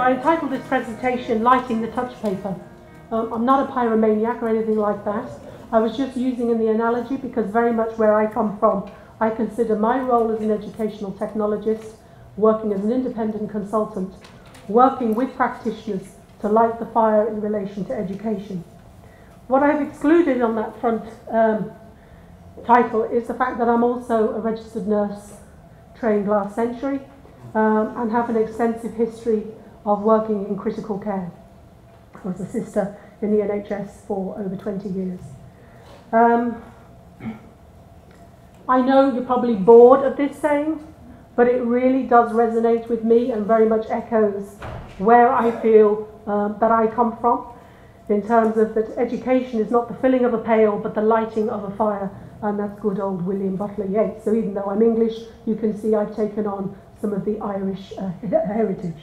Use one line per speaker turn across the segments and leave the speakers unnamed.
I entitled this presentation, Lighting the Touch Paper. I'm not a pyromaniac or anything like that. I was just using in the analogy because very much where I come from, I consider my role as an educational technologist, working as an independent consultant, working with practitioners to light the fire in relation to education. What I've excluded on that front title is the fact that I'm also a registered nurse trained last century and have an extensive history of working in critical care. I was a sister in the NHS for over 20 years. I know you're probably bored of this saying, but it really does resonate with me and very much echoes where I feel that I come from, in terms of that education is not the filling of a pail, but the lighting of a fire, and that's good old William Butler Yeats. So even though I'm English, you can see I've taken on some of the Irish heritage.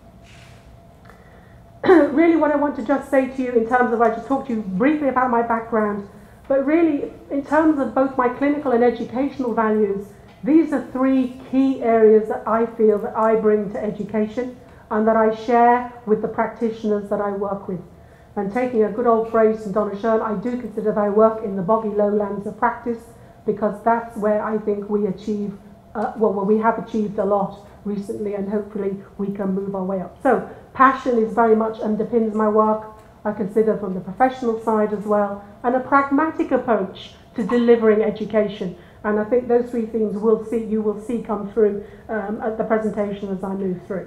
Really what I want to just say to you in terms of, I just talked to you briefly about my background, but really in terms of both my clinical and educational values, these are three key areas that I feel that I bring to education and that I share with the practitioners that I work with. And taking a good old phrase from Donna Shern, I do consider that I work in the boggy lowlands of practice, because that's where I think we achieve, where we have achieved a lot recently, and hopefully we can move our way up. So passion is very much underpins my work, I consider, from the professional side as well, and a pragmatic approach to delivering education. And I think those three themes you will see come through at the presentation as I move through.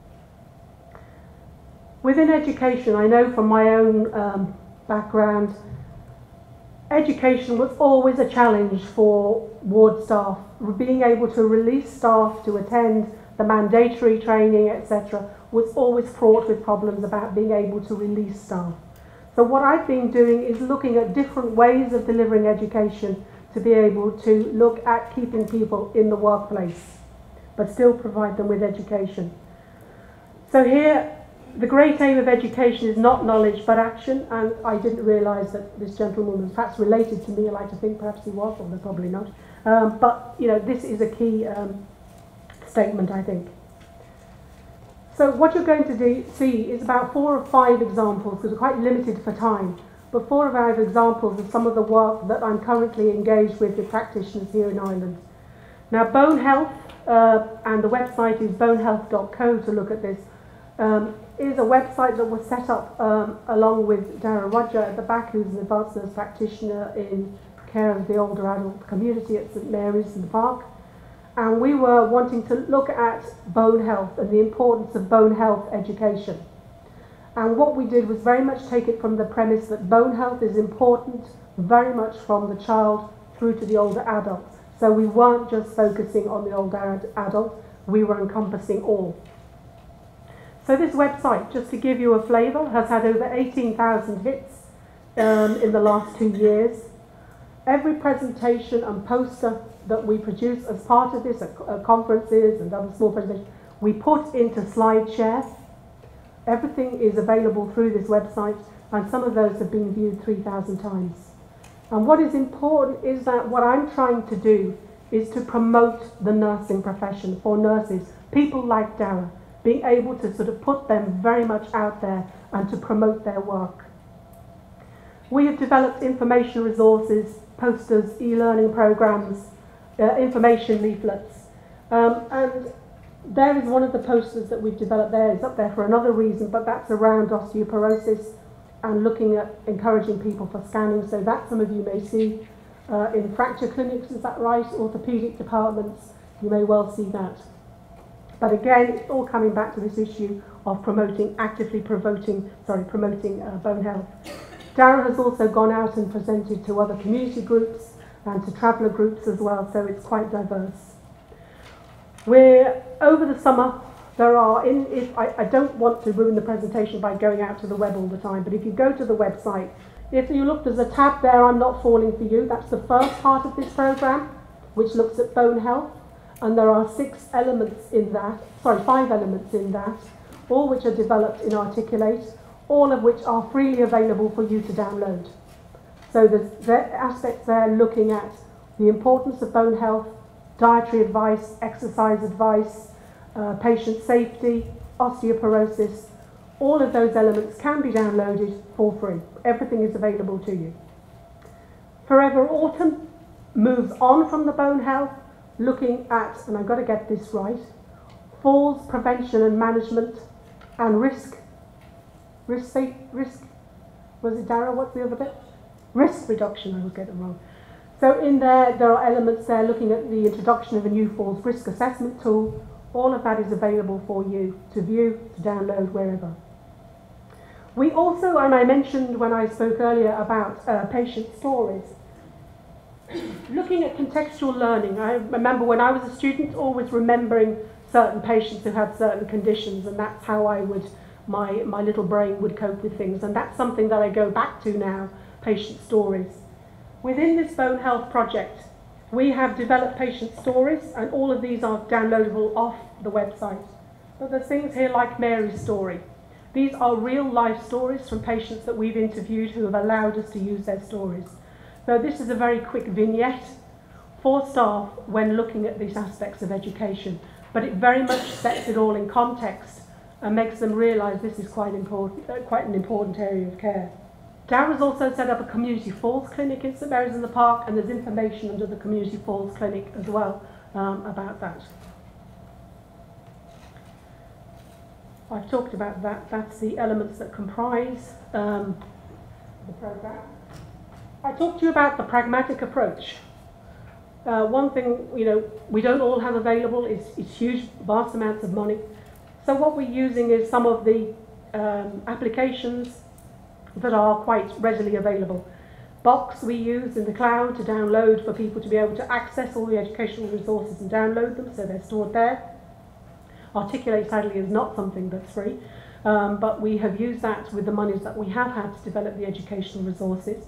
Within education, I know from my own background, education was always a challenge for ward staff. Being able to release staff to attend the mandatory training, etc., was always fraught with problems about being able to release staff. So what I've been doing is looking at different ways of delivering education to be able to look at keeping people in the workplace, but still provide them with education. So here, the great aim of education is not knowledge but action, and I didn't realise that this gentleman was perhaps related to me. I like to think perhaps he was, although probably not. But you know, this is a key statement, I think. So what you're going to see is about 4 or 5 examples, because we're quite limited for time, but 4 or 5 examples of some of the work that I'm currently engaged with practitioners here in Ireland. Now, Bone Health, and the website is bonehealth.co to look at this, is a website that was set up along with Dara Roger at the back, who's an advanced nurse practitioner in care of the older adult community at St Mary's in the Park. And we were wanting to look at bone health and the importance of bone health education. And what we did was very much take it from the premise that bone health is important very much from the child through to the older adult. So we weren't just focusing on the older adult, we were encompassing all. So this website, just to give you a flavour, has had over 18,000 hits in the last 2 years. Every presentation and poster that we produce as part of this, at conferences and other small presentations, we put into SlideShare. Everything is available through this website, and some of those have been viewed 3,000 times. And what is important is that what I'm trying to do is to promote the nursing profession for nurses, people like Dara, being able to sort of put them very much out there and to promote their work. We have developed information resources, posters, e-learning programs, information leaflets, and there is one of the posters that we've developed there. It's up there for another reason, but that's around osteoporosis and looking at encouraging people for scanning, so that some of you may see in fracture clinics, is that right? Orthopedic departments, you may well see that. But again, it's all coming back to this issue of actively promoting bone health. Dara has also gone out and presented to other community groups and to traveller groups as well, so it's quite diverse. We're over the summer. There are, I don't want to ruin the presentation by going out to the web all the time, but if you go to the website, if you look, there's a tab there, I'm Not Falling For You. That's the first part of this programme, which looks at bone health. And there are 5 elements in that, all which are developed in Articulate, all of which are freely available for you to download. So there's aspects there looking at the importance of bone health, dietary advice, exercise advice, patient safety, osteoporosis, all of those elements can be downloaded for free. Everything is available to you. Forever Autumn moves on from the bone health, looking at, and I've got to get this right, falls prevention and management and risk, was it Dara, what's the other bit? Risk reduction, I always get it wrong. So in there are elements there looking at the introduction of a new falls risk assessment tool. All of that is available for you to view, to download wherever. We also, and I mentioned when I spoke earlier about patient stories, looking at contextual learning. I remember when I was a student always remembering certain patients who had certain conditions, and that's how I would, my little brain would cope with things, and that's something that I go back to now, patient stories. Within this bone health project, we have developed patient stories, and all of these are downloadable off the website. But there's things here like Mary's story. These are real life stories from patients that we've interviewed who have allowed us to use their stories. So this is a very quick vignette for staff when looking at these aspects of education, but it very much sets it all in context and makes them realise this is quite an important area of care. Dara's also set up a community falls clinic in St Mary's in the Park, and there's information under the community falls clinic as well about that. I've talked about that. That's the elements that comprise the programme. I talked to you about the pragmatic approach. One thing, we don't all have available is huge, vast amounts of money. So what we're using is some of the applications that are quite readily available. Box we use in the cloud to download for people to be able to access all the educational resources and download them, so they're stored there. Articulate sadly is not something that's free, but we have used that with the monies that we have had to develop the educational resources.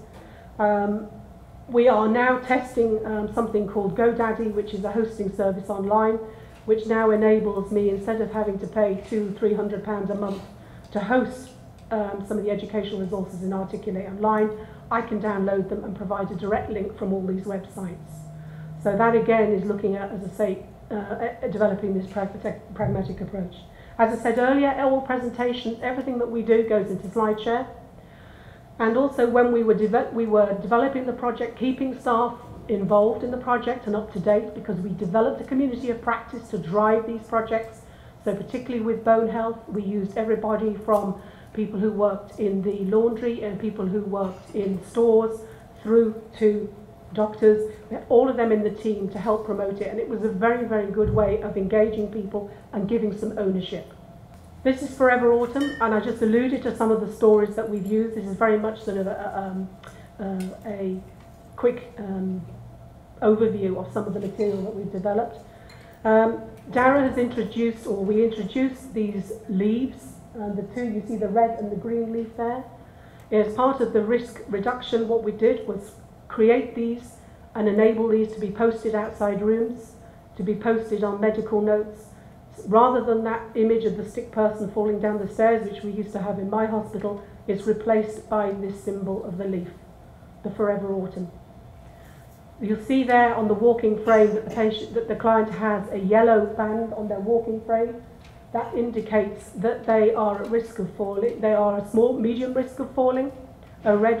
We are now testing something called GoDaddy, which is a hosting service online, which now enables me, instead of having to pay £200–300 a month to host some of the educational resources in Articulate Online, I can download them and provide a direct link from all these websites. So that again is looking at, as I say, developing this pragmatic approach. As I said earlier, all presentations, everything that we do goes into SlideShare. And also when we were developing the project, keeping staff involved in the project and up to date, because we developed a community of practice to drive these projects. So particularly with bone health, we used everybody from people who worked in the laundry and people who worked in stores through to doctors. We had all of them in the team to help promote it, and it was a very, very good way of engaging people and giving some ownership. This is Forever Autumn, and I just alluded to some of the stories that we've used. This is very much sort of a quick overview of some of the material that we've developed. Dara has introduced, or we introduced, these leaves. The two, you see the red and the green leaf there. As part of the risk reduction, what we did was create these and enable these to be posted outside rooms, to be posted on medical notes. Rather than that image of the sick person falling down the stairs, which we used to have in my hospital, it's replaced by this symbol of the leaf, the Forever Autumn. You'll see there on the walking frame that the client has a yellow band on their walking frame. That indicates that they are at risk of falling. They are a small, medium risk of falling. A red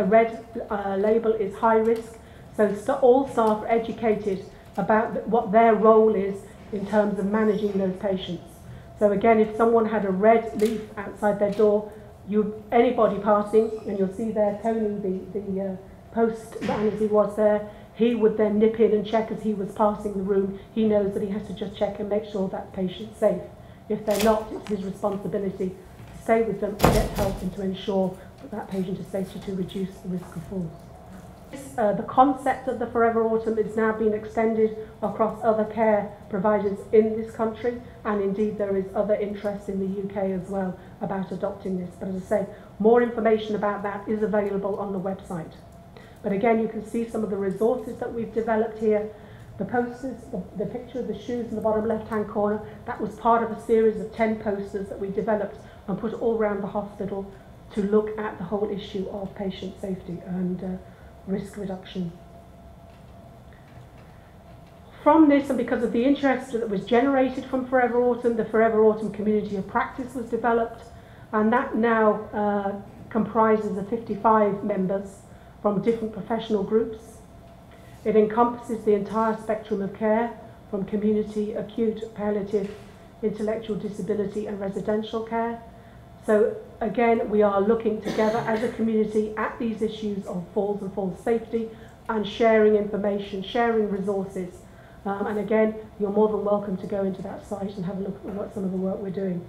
label is high risk. So all staff are educated about what their role is in terms of managing those patients. So again, if someone had a red leaf outside their door, anybody passing, and you'll see there Tony, the postman as he was there, he would then nip in and check as he was passing the room. He knows that he has to just check and make sure that patient's safe. If they're not, it's his responsibility to stay with them and get help and to ensure that that patient is safe to reduce the risk of falls. The concept of the Forever Autumn is now being extended across other care providers in this country, and indeed there is other interest in the UK as well about adopting this. But as I say, more information about that is available on the website. But again, you can see some of the resources that we've developed here. The posters, the picture of the shoes in the bottom left-hand corner, that was part of a series of 10 posters that we developed and put all around the hospital to look at the whole issue of patient safety and risk reduction. from this, and because of the interest that was generated from Forever Autumn, the Forever Autumn Community of Practice was developed, and that now comprises of 55 members from different professional groups. It encompasses the entire spectrum of care, from community, acute, palliative, intellectual disability and residential care. So again, we are looking together as a community at these issues of falls and falls safety, and sharing information, sharing resources. And again, you're more than welcome to go into that site and have a look at what some of the work we're doing.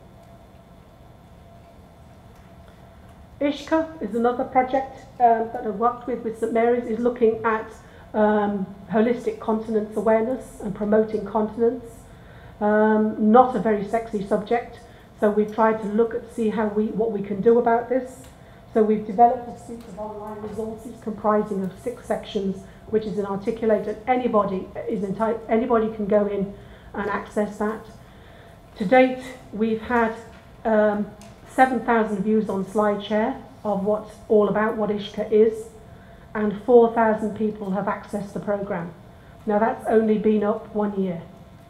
Ishka is another project that I've worked with St Mary's, is looking at holistic continence awareness and promoting continence. Not a very sexy subject, so we've tried to look at see what we can do about this. So we've developed a suite of online resources comprising of 6 sections, which is an articulated. Anybody can go in and access that. To date, we've had 7,000 views on SlideShare of what's all about what Ishka is, and 4,000 people have accessed the program. Now that's only been up 1 year.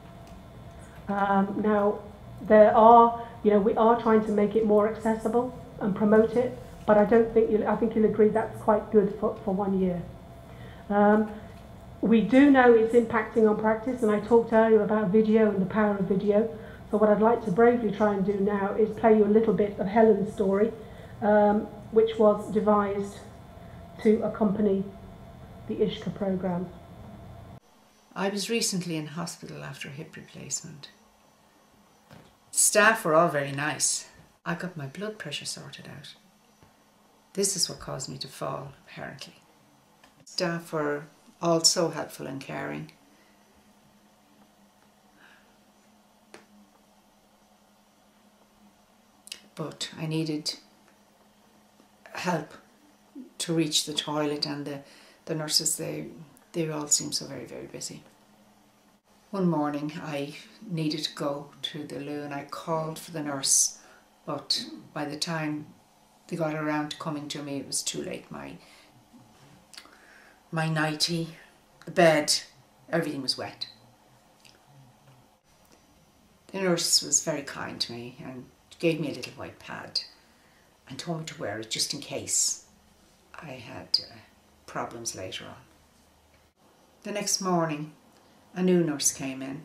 Now there are, we are trying to make it more accessible and promote it, but I think you'll agree that's quite good for 1 year. We do know it's impacting on practice, and I talked earlier about video and the power of video. So what I'd like to bravely try and do now is play you a little bit of Helen's story, which was devised to accompany the Ishka program.
I was recently in hospital after a hip replacement. Staff were all very nice. I got my blood pressure sorted out. This is what caused me to fall, apparently. Staff were all so helpful and caring. But I needed help to reach the toilet, and the nurses, they all seemed so very, very busy. One morning I needed to go to the loo, and I called for the nurse, but by the time they got around to coming to me, it was too late. My nightie, the bed, everything was wet. The nurse was very kind to me and gave me a little white pad and told me to wear it just in case I had problems later on. The next morning, a new nurse came in,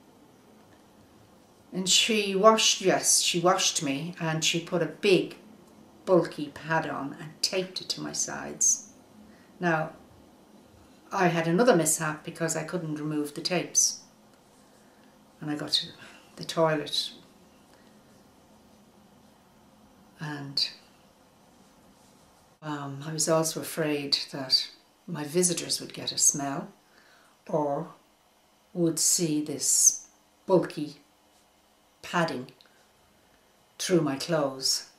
and she washed me, and she put a big bulky pad on and taped it to my sides. Now, I had another mishap because I couldn't remove the tapes, and I got to the toilet, and I was also afraid that my visitors would get a smell or would see this bulky padding through my clothes.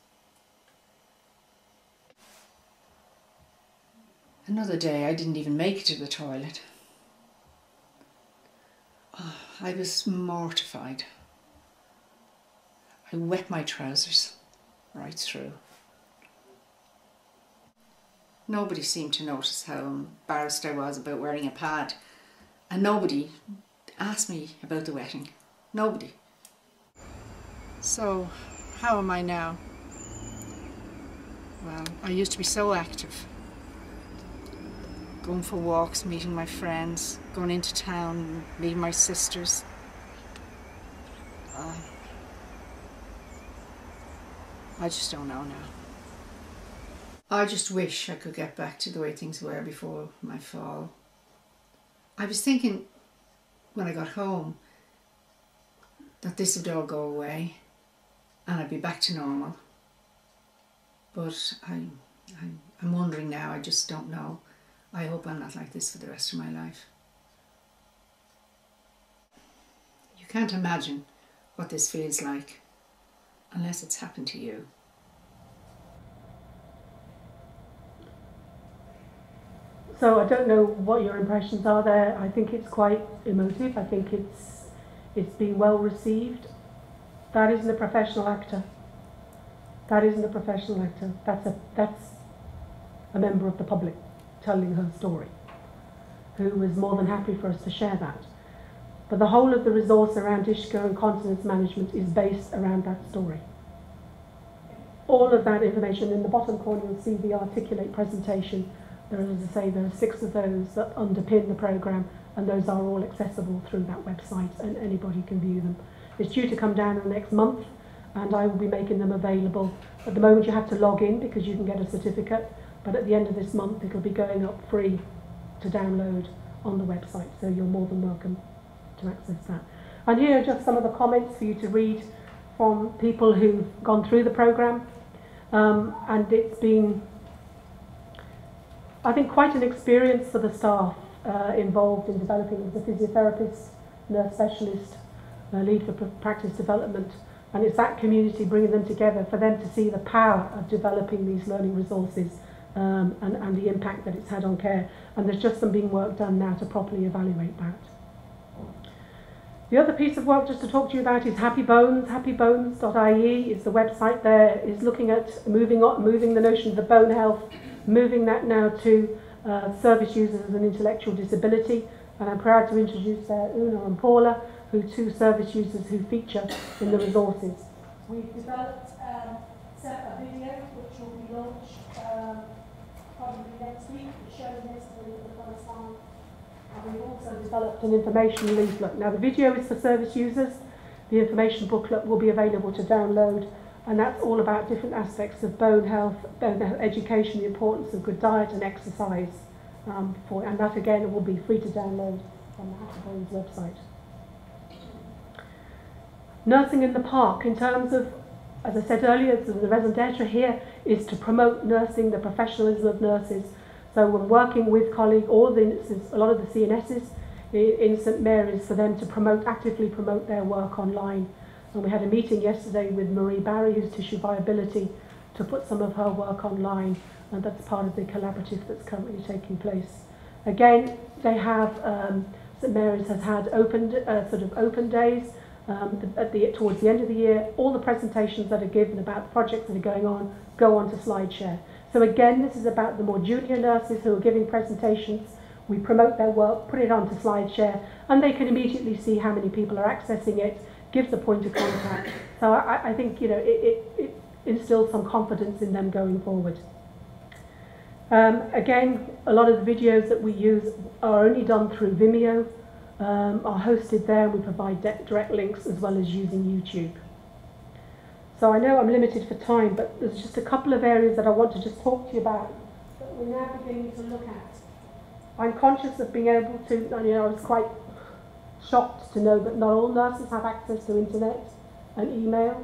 Another day I didn't even make it to the toilet. Oh, I was mortified. I wet my trousers right through. Nobody seemed to notice how embarrassed I was about wearing a pad, and nobody asked me about the wetting. Nobody. So, how am I now? Well, I used to be so active. Going for walks, meeting my friends, going into town, meeting my sisters. I just don't know now. I just wish I could get back to the way things were before my fall. I was thinking when I got home that this would all go away and I'd be back to normal. But I'm wondering now, I just don't know. I hope I'm not like this for the rest of my life. You can't imagine what this feels like unless it's happened to you.
So I don't know what your impressions are there. I think it's quite emotive. I think it's been well received. That isn't a professional actor. That isn't a professional actor. That's a member of the public telling her story, who was more than happy for us to share that. But the whole of the resource around Ishka and continence management is based around that story. All of that information, in the bottom corner you'll see the Articulate presentation. There are, as I say, there are 6 of those that underpin the programme, and those are all accessible through that website, and anybody can view them. It's due to come down in the next month, and I will be making them available. At the moment you have to log in because you can get a certificate, but at the end of this month it'll be going up free to download on the website, so you're more than welcome to access that. And here are just some of the comments for you to read from people who've gone through the programme, and it's been, I think, quite an experience for the staff involved in developing as a physiotherapist, nurse specialist, lead for practice development, and it's that community bringing them together for them to see the power of developing these learning resources and the impact that it's had on care. And there's just some being work done now to properly evaluate that. The other piece of work just to talk to you about is Happy Bones. Happybones.ie is the website there, is looking at moving the notion of the bone health, moving that now to service users with an intellectual disability. And I'm proud to introduce Una and Paula, who are 2 service users who feature in the resources. We've developed a video which will be launched probably next week, showing this for the first time. And we've also developed an information leaflet. Now the video is for service users, the information booklet will be available to download, and that's all about different aspects of bone health education, the importance of good diet and exercise. And that again will be free to download on the Happy Bones website. Nursing in the Park, in terms of, as I said earlier, the raison d'etre here is to promote nursing, the professionalism of nurses. So we're working with colleagues, a lot of the CNSs in St Mary's, for them to actively promote their work online. And we had a meeting yesterday with Marie Barry, who's Tissue Viability, to put some of her work online, and that's part of the collaborative that's currently taking place. Again, they have, St Mary's has had open days towards the end of the year. All the presentations that are given about the projects that are going on go on to SlideShare. So again, this is about the more junior nurses who are giving presentations. We promote their work, put it onto SlideShare, and they can immediately see how many people are accessing it, give the point of contact. So I think it instills some confidence in them going forward. Again, a lot of the videos that we use are only done through Vimeo, are hosted there, and we provide direct links as well as using YouTube. So I know I'm limited for time, but there's just a couple of areas that I want to just talk to you about that we're now beginning to look at. I'm conscious of being able to, I was quite shocked to know that not all nurses have access to internet and email.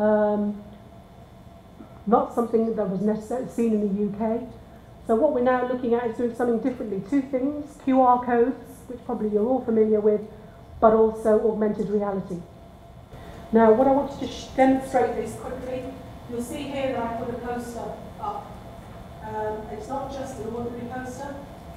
Not something that was necessarily seen in the UK. So what we're now looking at is doing something differently. 2 things, QR codes, which probably you're all familiar with, but also augmented reality. Now, what I want to just demonstrate this quickly, you'll see here that I put a poster up. It's not just an ordinary poster.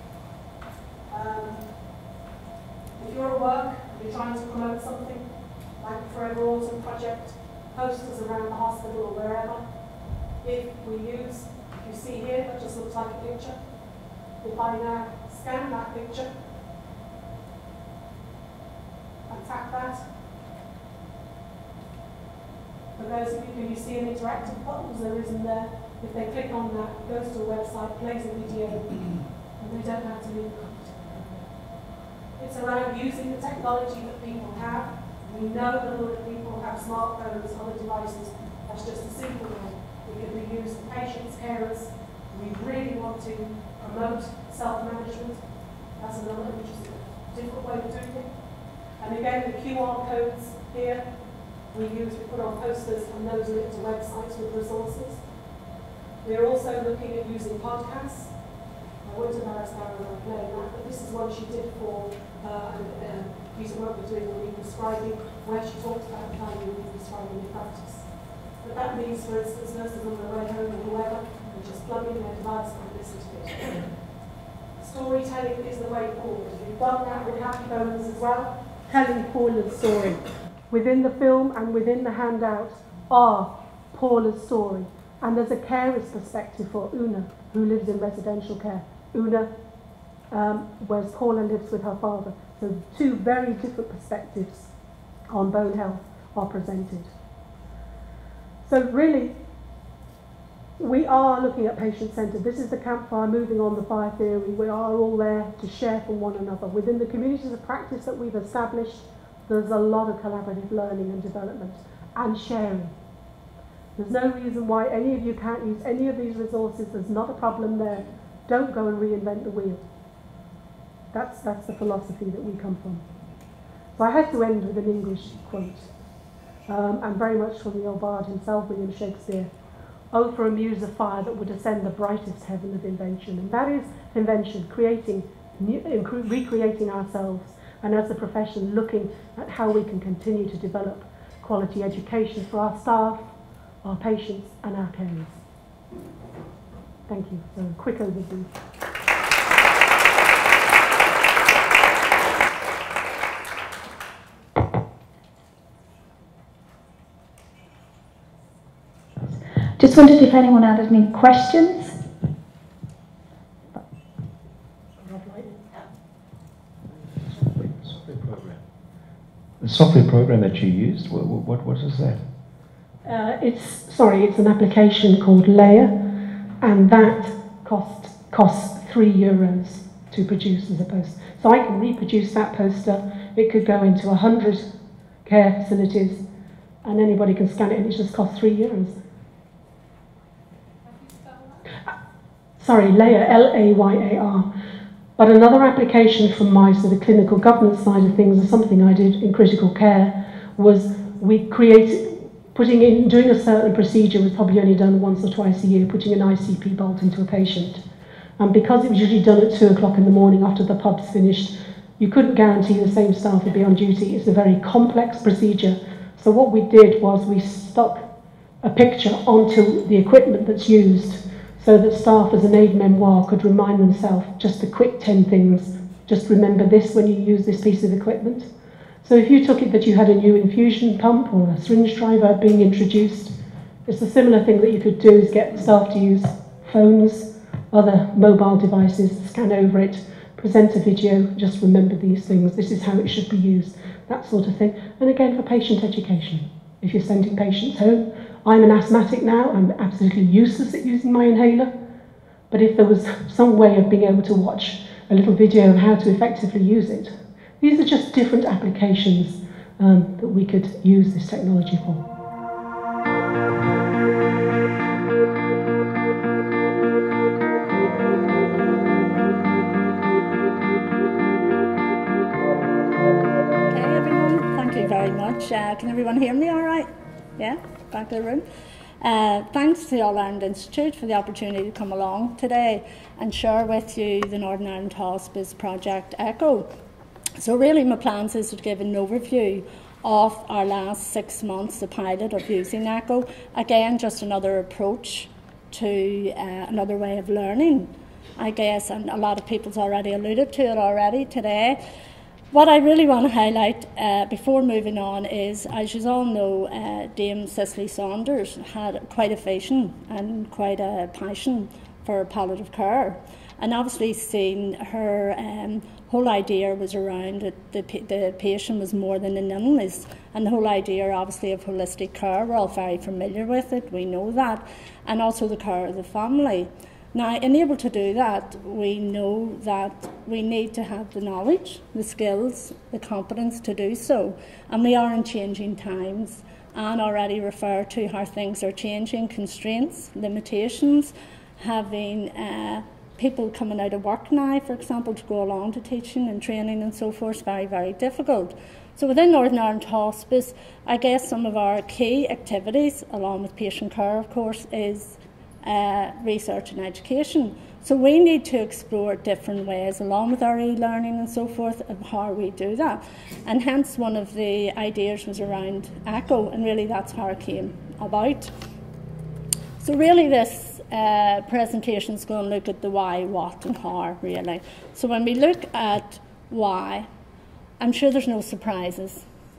If you're at work, you're trying to promote something, like the Forever Autumn Project, posters around the hospital or wherever. If you see here, that just looks like a picture. If I now scan that picture and tap that, for those of you who see an interactive buttons there is in there, if they click on that, it goes to a website, plays a video, and they don't have to leave the computer. It's around using the technology that people have. We know that a lot of people have smartphones, other devices. That's just a simple way. It can be used for patients, carers. We really want to promote self-management. That's another, which is a different way of doing it. And again, the QR codes here, we put on posters, and those are linked to websites with resources. We're also looking at using podcasts. I won't embarrass Karen by playing that, but this is one she did for a piece of work we're doing on re-prescribing, where she talks about the value of re-prescribing in practice. But that means, for instance, nurses on their way home or whoever, and just plug in their device and listen to it. Storytelling is the way forward. We've done that with Happy Bones as well, telling Paula's story. Within the film and within the handout are Paula's story. And there's a carer's perspective for Una, who lives in residential care. Una, whereas Paula lives with her father. So two very different perspectives on bone health are presented. So really, we are looking at patient-centred. This is the campfire, moving on the fire theory. We are all there to share from one another. Within the communities of practice that we've established, there's a lot of collaborative learning and development and sharing. There's no reason why any of you can't use any of these resources. There's not a problem there. Don't go and reinvent the wheel. That's the philosophy that we come from. So I had to end with an English quote, and very much from the old bard himself, William Shakespeare. Oh, for a muse of fire that would ascend the brightest heaven of invention. And that is invention, creating, recreating ourselves, and as a profession looking at how we can continue to develop quality education for our staff, our patients and our carers. Thank you. So a quick overview.
Just wondered if anyone had any questions.
The software program that you used, what is that?
It's an application called Layer, and that costs €3 to produce as a poster. So I can reproduce that poster. It could go into 100 care facilities, and anybody can scan it, and it just costs €3. Sorry, Layer, L-A-Y-A-R. But another application from my sort of clinical governance side of things, is something I did in critical care, was we created, doing a certain procedure was probably only done once or twice a year, putting an ICP bolt into a patient. And because it was usually done at 2 o'clock in the morning after the pub's finished, you couldn't guarantee the same staff would be on duty. It's a very complex procedure. So what we did was we stuck a picture onto the equipment that's used, so that staff as an aid memoir could remind themselves just the quick 10 things. Just remember this when you use this piece of equipment. So if you took it that you had a new infusion pump or a syringe driver being introduced, it's a similar thing that you could do, is get staff to use phones, other mobile devices, scan over it, present a video, just remember these things, this is how it should be used, that sort of thing. And again, for patient education. If you're sending patients home, I'm an asthmatic now, I'm absolutely useless at using my inhaler, but if there was some way of being able to watch a little video of how to effectively use it, these are just different applications that we could use this technology for.
Okay, everyone, thank you very much. Can everyone hear me all right? Yeah? Back to the room. Thanks to the All Ireland Institute for the opportunity to come along today and share with you the Northern Ireland Hospice Project ECHO. So really my plans is to give an overview of our last 6 months, the pilot of using ECHO. Again, just another approach to another way of learning, I guess, and a lot of people's already alluded to it already today. What I really want to highlight before moving on is, as you all know, Dame Cicely Saunders had quite a vision and quite a passion for palliative care. And obviously seeing her whole idea was around that the patient was more than an illness. And the whole idea, obviously, of holistic care, we're all very familiar with it, we know that. And also the care of the family. Now, in able to do that, we know that we need to have the knowledge, the skills, the competence to do so. And we are in changing times. Anne already referred to how things are changing, constraints, limitations, having people coming out of work now, for example, to go along to teaching and training and so forth is very, very difficult. So within Northern Ireland Hospice, I guess some of our key activities, along with patient care, of course, is research and education. So we need to explore different ways, along with our e-learning and so forth, of how we do that. And hence one of the ideas was around ECHO, and really that's how it came about. So really this presentation is going to look at the why, what and how, really. So when we look at why, I'm sure there's no surprises.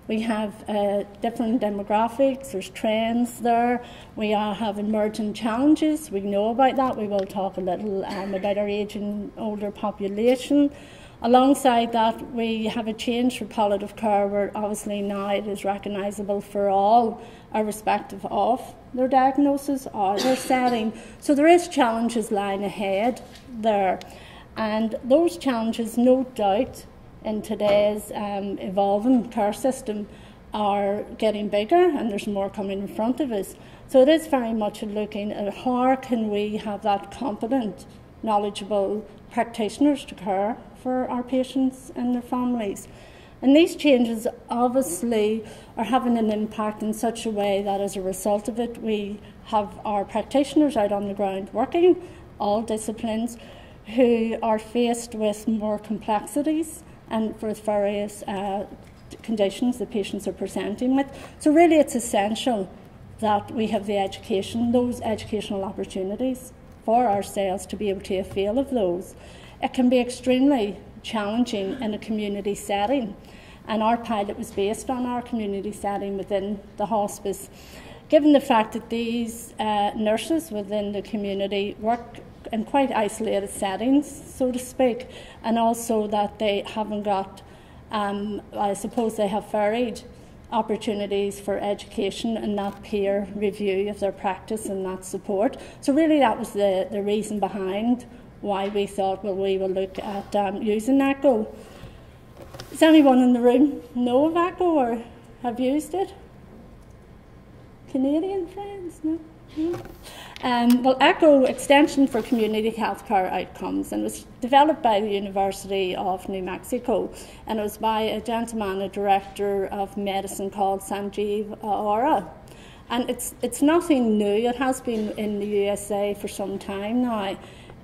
We have different demographics, there's trends there, we have emerging challenges, we know about that, we will talk a little about our ageing older population. Alongside that, we have a change for palliative care where obviously now it is recognisable for all, irrespective of their diagnosis or their setting. So there is challenges lying ahead there. And those challenges, no doubt, in today's evolving care system are getting bigger, and there's more coming in front of us. So it is very much looking at how can we have that competent, knowledgeable practitioners to care for our patients and their families. And these changes obviously are having an impact in such a way that as a result of it, we have our practitioners out on the ground working, all disciplines, who are faced with more complexities and with various conditions the patients are presenting with. So really it's essential that we have the education, those educational opportunities for ourselves to be able to avail of those. It can be extremely challenging in a community setting, and our pilot was based on our community setting within the hospice. Given the fact that these nurses within the community work in quite isolated settings, so to speak, and also that they haven't got, I suppose they have varied opportunities for education and that peer review of their practice and that support. So really that was the reason behind why we thought, well, we will look at using ECHO. Does anyone in the room know of ECHO or have used it? Canadian friends? No? Well, ECHO, Extension for Community Healthcare Outcomes, and it was developed by the University of New Mexico, and it was by a gentleman, a director of medicine called Sanjeev Arora. And it's nothing new. It has been in the USA for some time now.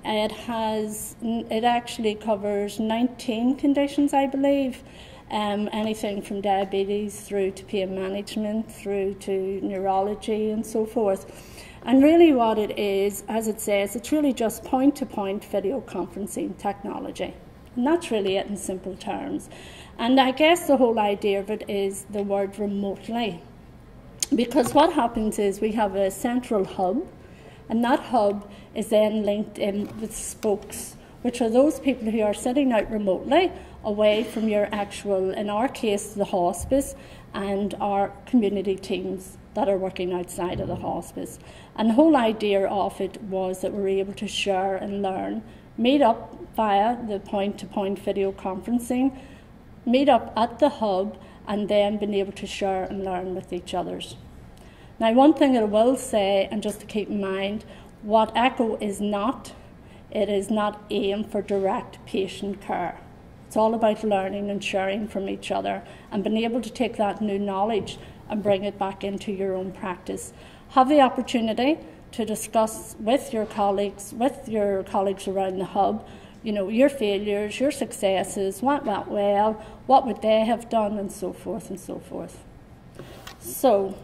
It actually covers 19 conditions, I believe. Anything from diabetes through to pain management, through to neurology and so forth. And really what it is, as it says, it's really just point-to-point video conferencing technology. And that's really it in simple terms. And I guess the whole idea of it is the word remotely. Because what happens is we have a central hub, and that hub is then linked in with spokes, which are those people who are sitting out remotely away from your actual, in our case, the hospice, and our community teams that are working outside of the hospice. And the whole idea of it was that we were able to share and learn, meet up via the point-to-point video conferencing, meet up at the hub, and then being able to share and learn with each others. Now, one thing I will say, and just to keep in mind, what ECHO is not, it is not aimed for direct patient care. It's all about learning and sharing from each other and being able to take that new knowledge and bring it back into your own practice. Have the opportunity to discuss with your colleagues around the hub, you know, your failures, your successes, what went well, what would they have done, and so forth and so forth. So,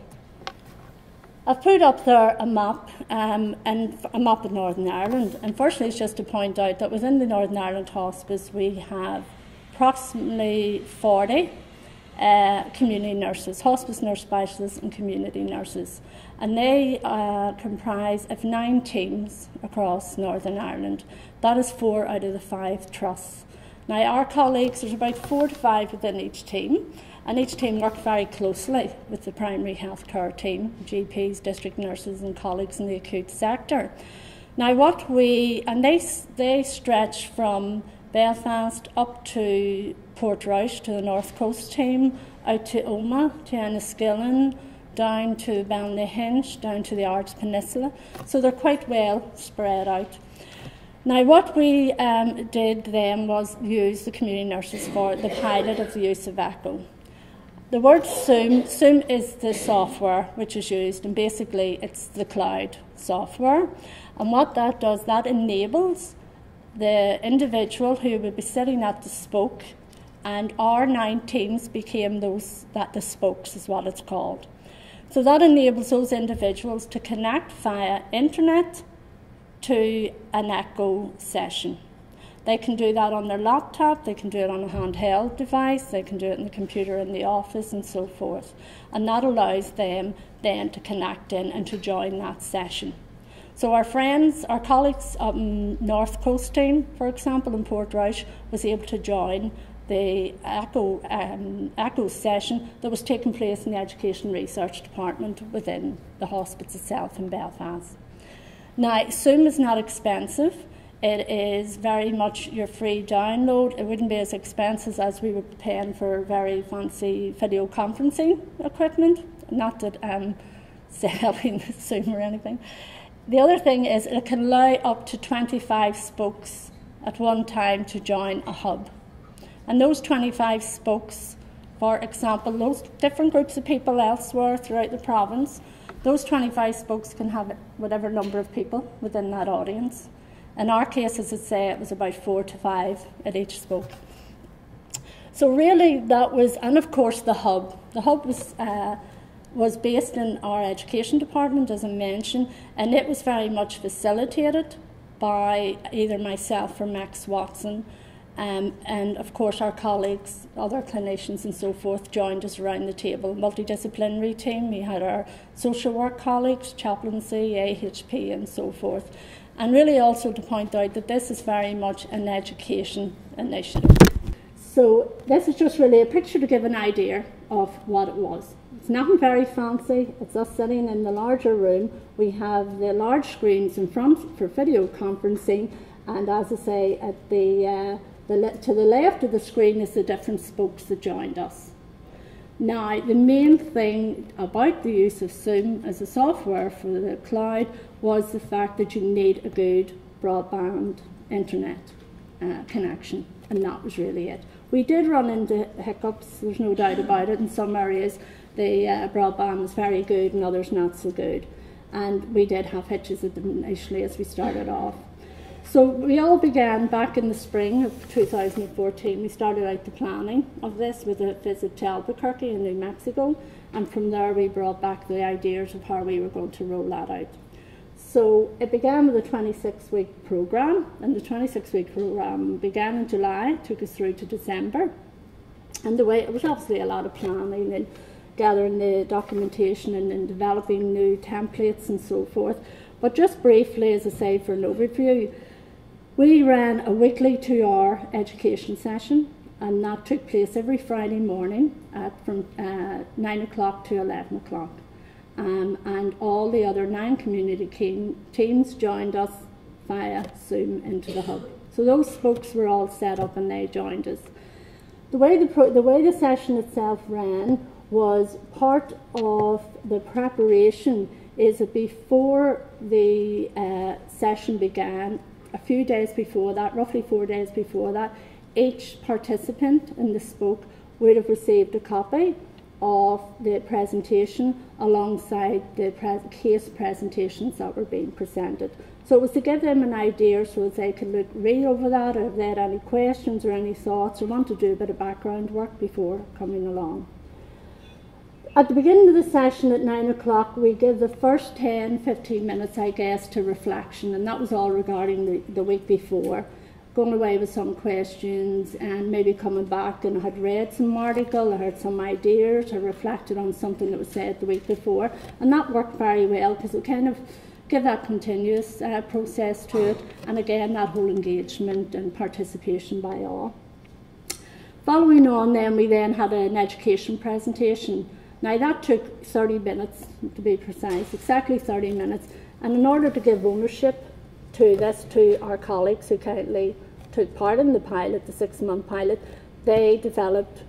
I've put up there a map, and a map of Northern Ireland. And firstly, it's just to point out that within the Northern Ireland Hospice, we have approximately 40 community nurses, hospice nurse specialists and community nurses. And they comprise of 9 teams across Northern Ireland. That is 4 out of the 5 trusts. Now, our colleagues, there's about 4 to 5 within each team. And each team worked very closely with the primary health care team, GPs, district nurses and colleagues in the acute sector. Now they stretch from Belfast up to Portrush, to the North Coast team, out to Omagh, to Enniskillen, down to Ballyhinch, down to the Ards Peninsula. So they're quite well spread out. Now, what we did then was use the community nurses for the pilot of the use of ECHO. The word Zoom is the software which is used, and basically it's the cloud software. And what that does, that enables the individual who would be sitting at the spoke, and our 9 teams became the spokes is what it's called. So that enables those individuals to connect via internet to an ECHO session. They can do that on their laptop, they can do it on a handheld device, they can do it in the computer in the office and so forth. And that allows them then to connect in and to join that session. So our friends, our colleagues up in North Coast team, for example, in Portrush, was able to join the ECHO session that was taking place in the Education Research Department within the hospice itself in Belfast. Now, Zoom is not expensive. It is very much your free download. It wouldn't be as expensive as we were paying for very fancy video conferencing equipment. Not that I'm selling Zoom or anything. The other thing is it can allow up to 25 spokes at one time to join a hub. And those 25 spokes, for example, those different groups of people elsewhere throughout the province, those 25 spokes can have whatever number of people within that audience. In our case, as I say, it was about 4 to 5 at each spoke. So really that was, and of course the hub. The hub was based in our education department, as I mentioned, and it was very much facilitated by either myself or Max Watson. And of course our colleagues, other clinicians and so forth, joined us around the table. Multidisciplinary team, we had our social work colleagues, chaplaincy, AHP and so forth. And really also to point out that this is very much an education initiative. So this is just really a picture to give an idea of what it was. It's nothing very fancy, it's us sitting in the larger room. We have the large screens in front for video conferencing, and as I say, at to the left of the screen is the different spokes that joined us. Now, the main thing about the use of Zoom as a software for the cloud was the fact that you need a good broadband internet connection, and that was really it. We did run into hiccups, there's no doubt about it. In some areas the broadband was very good and others not so good, and we did have hitches initially as we started off. So we all began back in the spring of 2014. We started out the planning of this with a visit to Albuquerque in New Mexico, and from there we brought back the ideas of how we were going to roll that out. So it began with a 26-week program, and the 26-week program began in July, took us through to December. And the way it was obviously a lot of planning and gathering the documentation and then developing new templates and so forth. But just briefly, as I say, for an overview, we ran a weekly 2-hour education session, and that took place every Friday morning from 9 o'clock to 11 o'clock. And all the other 9 community teams joined us via Zoom into the hub. So those spokes were all set up and they joined us. The way the session itself ran was part of the preparation is that before the session began, a few days before that, roughly 4 days before that, each participant in the spoke would have received a copy of the presentation alongside the case presentations that were being presented. So it was to give them an idea so that they could read over that, or if they had any questions or any thoughts or want to do a bit of background work before coming along. At the beginning of the session at 9 o'clock, we give the first 10-15 minutes, I guess, to reflection, and that was all regarding the week before. Going away with some questions and maybe coming back and I had read some article, I had some ideas, I reflected on something that was said the week before, and that worked very well because it kind of gave that continuous process to it, and again that whole engagement and participation by all. Following on then, we then had an education presentation. Now that took 30 minutes to be precise, exactly 30 minutes, and in order to give ownership to this to our colleagues who kindly took part in the pilot, the 6-month pilot, they developed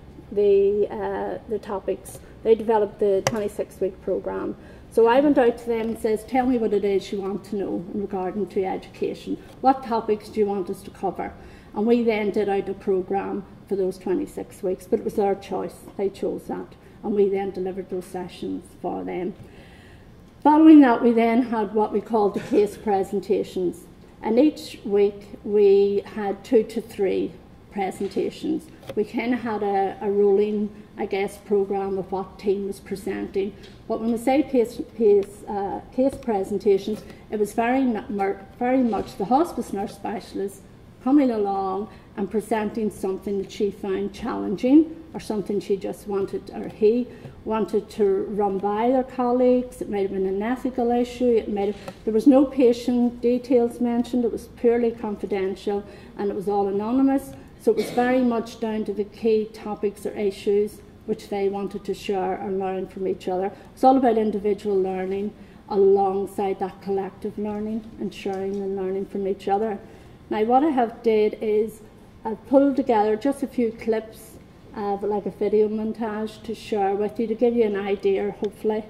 the topics. They developed the 26-week programme. So I went out to them and says, tell me what it is you want to know in regarding to education. What topics do you want us to cover? And we then did out a programme for those 26 weeks, but it was their choice. They chose that, and we then delivered those sessions for them. Following that, we then had what we called the case presentations. And each week we had 2 to 3 presentations. We kind of had a rolling, I guess, programme of what team was presenting. But when we say case presentations, it was very much the hospice nurse specialist coming along and presenting something that she found challenging, or something she just wanted, or he wanted to run by their colleagues. It might have been an ethical issue. There was no patient details mentioned. It was purely confidential, and it was all anonymous. So it was very much down to the key topics or issues which they wanted to share and learn from each other. It's all about individual learning alongside that collective learning and sharing and learning from each other. Now what I have did is I've pulled together just a few clips of like a video montage to share with you to give you an idea, hopefully.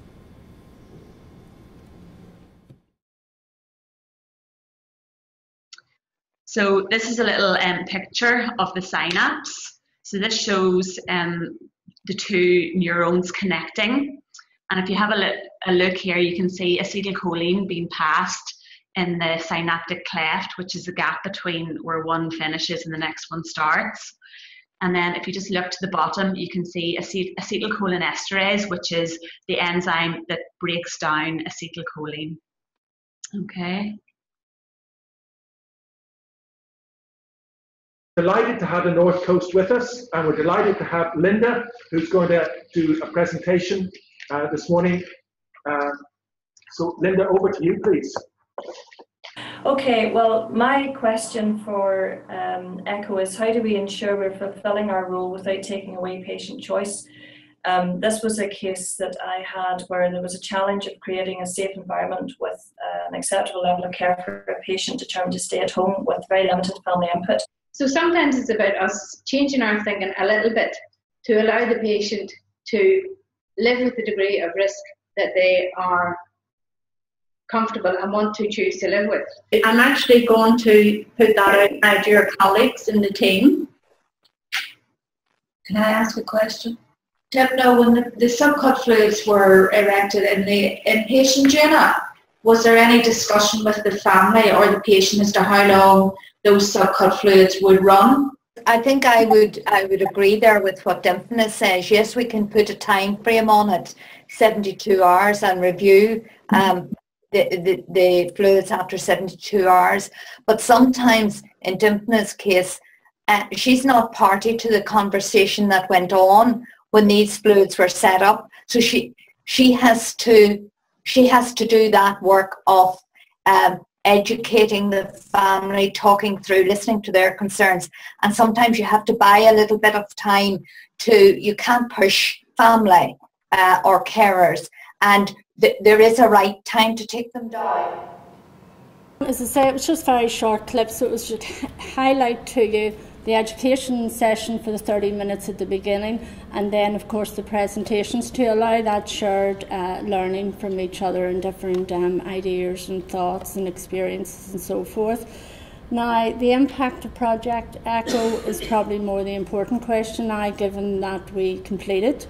So this is a little picture of the synapse. So this shows the two neurons connecting. And if you have a look here, you can see acetylcholine being passed in the synaptic cleft, which is the gap between where one finishes and the next one starts. And then if you just look to the bottom, you can see acetylcholinesterase, which is the enzyme that breaks down acetylcholine. Okay.
Delighted to have the North Coast with us, and we're delighted to have Linda, who's going to do a presentation this morning. So Linda, over to you, please.
Okay, well, my question for ECHO is, how do we ensure we're fulfilling our role without taking away patient choice? This was a case that I had where there was a challenge of creating a safe environment with an acceptable level of care for a patient determined to stay at home with very limited family input.
So sometimes it's about us changing our thinking a little bit to allow the patient to live with the degree of risk that they are comfortable and want to choose to live with.
I'm actually going to put that out to your colleagues in the team. Can I ask a question? Tim, no, when the subcut fluids were erected in the inpatient unit, was there any discussion with the family or the patient as to how long those subcut fluids would run?
I think I would agree there with what Dimphna says. Yes, we can put a time frame on it, 72 hours, and review the fluids after 72 hours. But sometimes in Dimphna's case, she's not party to the conversation that went on when these fluids were set up. So she has to do that work of educating the family, talking through, listening to their concerns. And sometimes you have to buy a little bit of time you can't push family or carers. And there is a right time to take them down.
As I say, it was just very short clips, so it was just highlight to you the education session for the 30 minutes at the beginning, and then of course the presentations to allow that shared learning from each other and different ideas and thoughts and experiences and so forth. Now, the impact of Project ECHO is probably more the important question now, given that we completed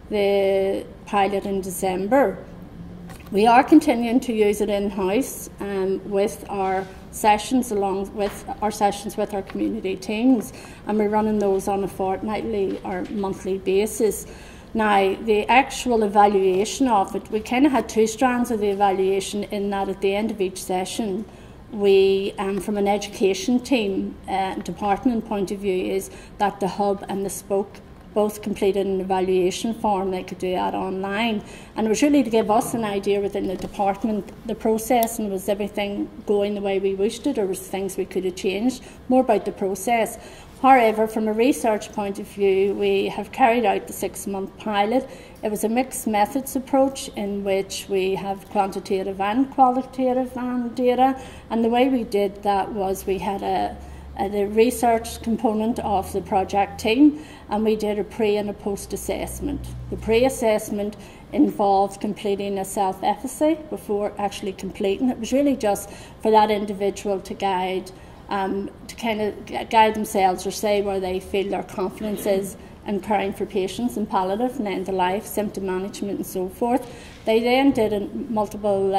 the pilot in December. We are continuing to use it in-house with our sessions, along with our sessions with our community teams, and we're running those on a fortnightly or monthly basis. Now, the actual evaluation of it, we kind of had two strands of the evaluation, in that at the end of each session, we, from an education team department point of view, is that the hub and the spoke both completed an evaluation form. They could do that online, and it was really to give us an idea within the department, the process, and was everything going the way we wished it, or was things we could have changed, more about the process. However, from a research point of view, we have carried out the 6-month pilot. It was a mixed methods approach in which we have quantitative and qualitative data, and the way we did that was we had the research component of the project team, and we did a pre and a post assessment. The pre-assessment involved completing a self-efficacy before actually completing. It was really just for that individual to guide themselves, or say where they feel their confidence is in caring for patients in palliative and end of life, symptom management and so forth. They then did a multiple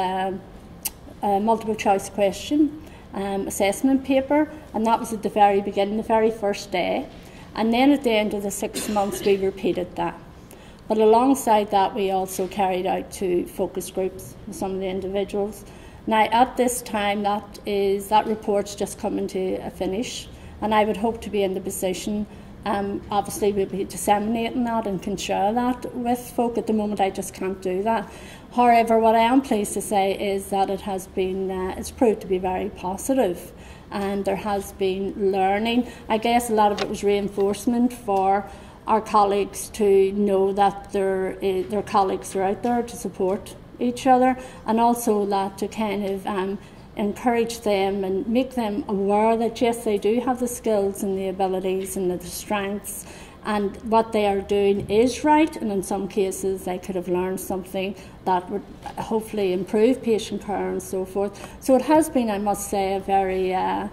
choice question assessment paper, and that was at the very beginning, the very first day, and then at the end of the 6 months we repeated that. But alongside that, we also carried out 2 focus groups with some of the individuals, Now, at this time, that report's just coming to a finish, and I would hope to be in the position. Obviously, we'll be disseminating that and can share that with folk. At the moment, I just can't do that. However, what I am pleased to say is that it has been, it's proved to be very positive, and there has been learning. I guess a lot of it was reinforcement for our colleagues to know that their colleagues are out there to support each other, and also that to kind of encourage them and make them aware that yes, they do have the skills and the abilities and the strengths, and what they are doing is right, and in some cases they could have learned something that would hopefully improve patient care and so forth. So it has been, I must say, a very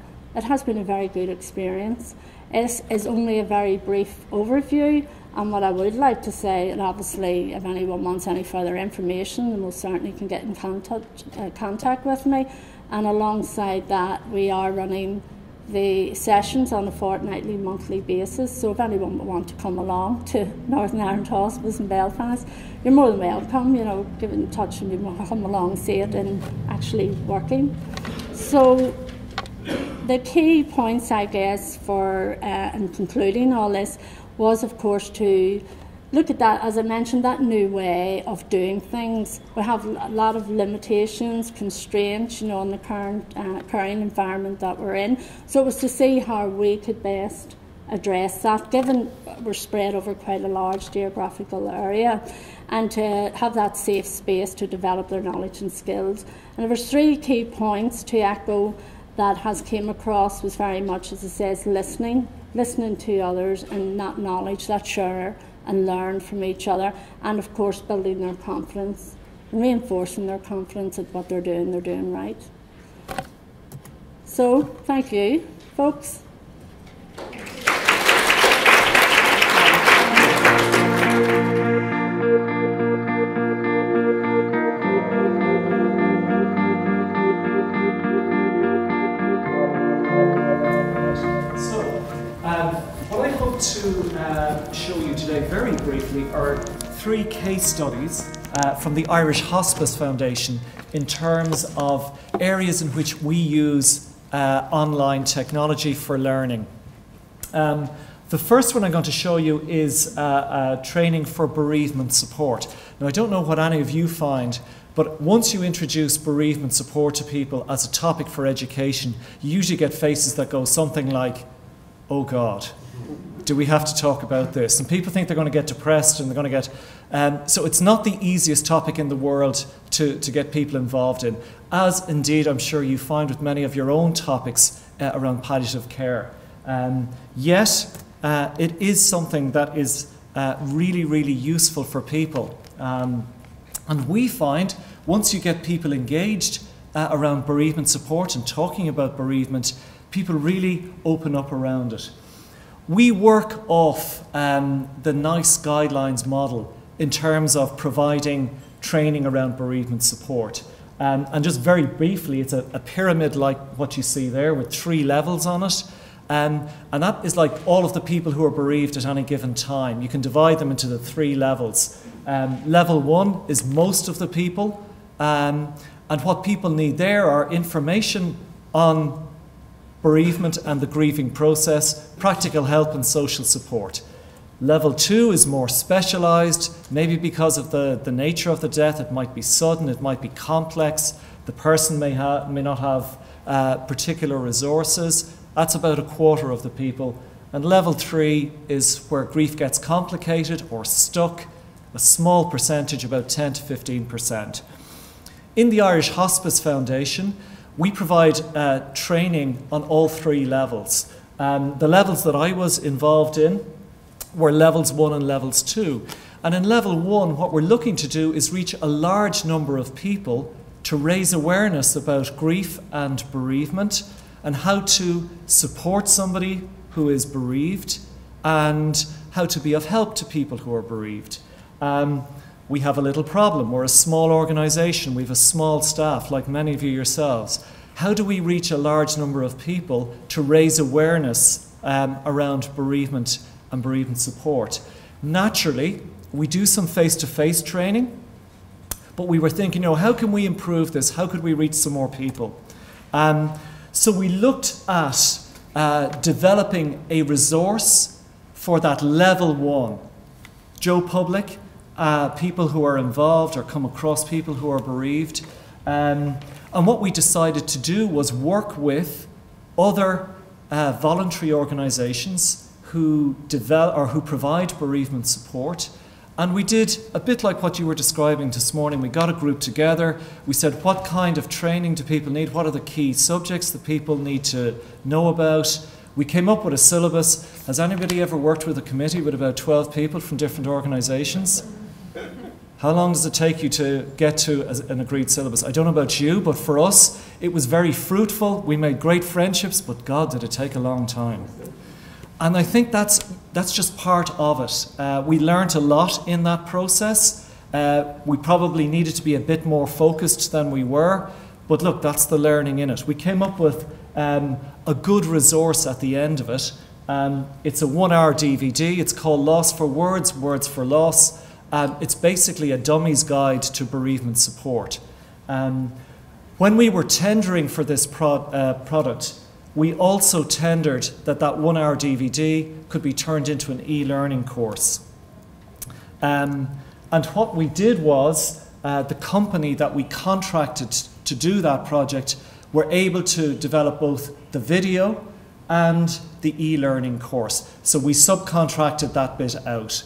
good experience. It is only a very brief overview, and what I would like to say, and obviously if anyone wants any further information, they most certainly can get in contact with me. And alongside that, we are running the sessions on a fortnightly, monthly basis. So if anyone would want to come along to Northern Ireland Hospice in Belfast, you're more than welcome. You know, get in touch and you come along, see it and actually working. So the key points, I guess, for in concluding all this was, of course, to look at that, as I mentioned, that new way of doing things. We have a lot of limitations, constraints, you know, in the current environment that we're in. So it was to see how we could best address that, given we're spread over quite a large geographical area, and to have that safe space to develop their knowledge and skills. And there were 3 key points to echo that has came across was very much, as it says, listening to others, and that knowledge, that share and learn from each other, and of course building their confidence and reinforcing their confidence that what they're doing right. So thank you, folks.
What I hope to show you today very briefly are 3 case studies from the Irish Hospice Foundation in terms of areas in which we use online technology for learning. The first one I'm going to show you is training for bereavement support. Now, I don't know what any of you find, but once you introduce bereavement support to people as a topic for education, you usually get faces that go something like, "Oh God, do we have to talk about this?" And people think they're going to get depressed and they're going to get... so it's not the easiest topic in the world to get people involved in, as indeed I'm sure you find with many of your own topics around palliative care. Yet, it is something that is really, really useful for people. And we find once you get people engaged around bereavement support and talking about bereavement, people really open up around it. We work off the NICE guidelines model in terms of providing training around bereavement support. And just very briefly, it's a pyramid like what you see there with 3 levels on it. And that is like all of the people who are bereaved at any given time. You can divide them into the 3 levels. Level 1 is most of the people. And what people need there are information on bereavement and the grieving process, practical help and social support. Level 2 is more specialised, maybe because of the nature of the death. It might be sudden, it might be complex, the person may not have particular resources. That's about a quarter of the people. And level 3 is where grief gets complicated or stuck, a small percentage, about 10 to 15%. In the Irish Hospice Foundation, we provide training on all 3 levels. The levels that I was involved in were levels 1 and levels 2. And in level 1, what we're looking to do is reach a large number of people to raise awareness about grief and bereavement and how to support somebody who is bereaved and how to be of help to people who are bereaved. We have a little problem. We're a small organisation. We have a small staff, like many of you yourselves. How do we reach a large number of people to raise awareness around bereavement and bereavement support? Naturally, we do some face-to-face training, but we were thinking, how can we improve this? How could we reach some more people? So we looked at developing a resource for that level 1. Joe Public, people who are involved or come across people who are bereaved. And what we decided to do was work with other voluntary organisations who develop or who provide bereavement support. And we did a bit like what you were describing this morning. We got a group together. We said, what kind of training do people need? What are the key subjects that people need to know about? We came up with a syllabus. Has anybody ever worked with a committee with about 12 people from different organisations? How long does it take you to get to an agreed syllabus? I don't know about you, but for us, it was very fruitful. We made great friendships, but God, did it take a long time. And I think that's just part of it. We learned a lot in that process. We probably needed to be a bit more focused than we were, but look, that's the learning in it. We came up with a good resource at the end of it. It's a 1-hour DVD. It's called Loss for Words, Words for Loss. It's basically a dummy's guide to bereavement support. When we were tendering for this product, we also tendered that 1-hour DVD could be turned into an e-learning course. And what we did was, the company that we contracted to do that project were able to develop both the video and the e-learning course. So we subcontracted that bit out.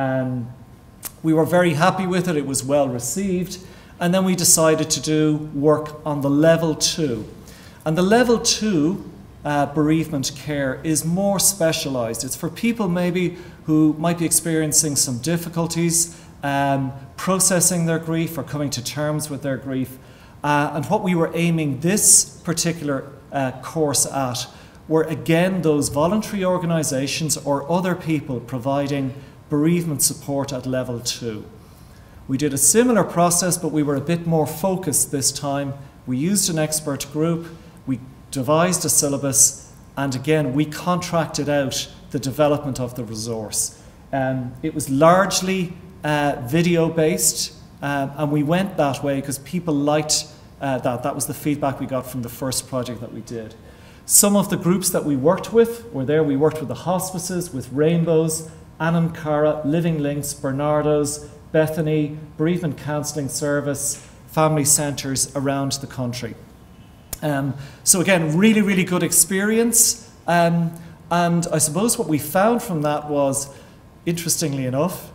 We were very happy with it. It was well received. And then we decided to do work on the level 2. And the level 2 bereavement care is more specialised. It's for people maybe who might be experiencing some difficulties processing their grief or coming to terms with their grief. And what we were aiming this particular course at were again those voluntary organisations or other people providing bereavement support at level 2. We did a similar process, but we were a bit more focused this time. We used an expert group, we devised a syllabus, and again, we contracted out the development of the resource. It was largely video-based, and we went that way because people liked that. That was the feedback we got from the first project that we did. Some of the groups that we worked with were there. We worked with the hospices, with Rainbows, Anam Cara, Living Links, Bernardo's, Bethany, Bereavement Counselling Service, family centres around the country. So again, really, really good experience. And I suppose what we found from that was, interestingly enough,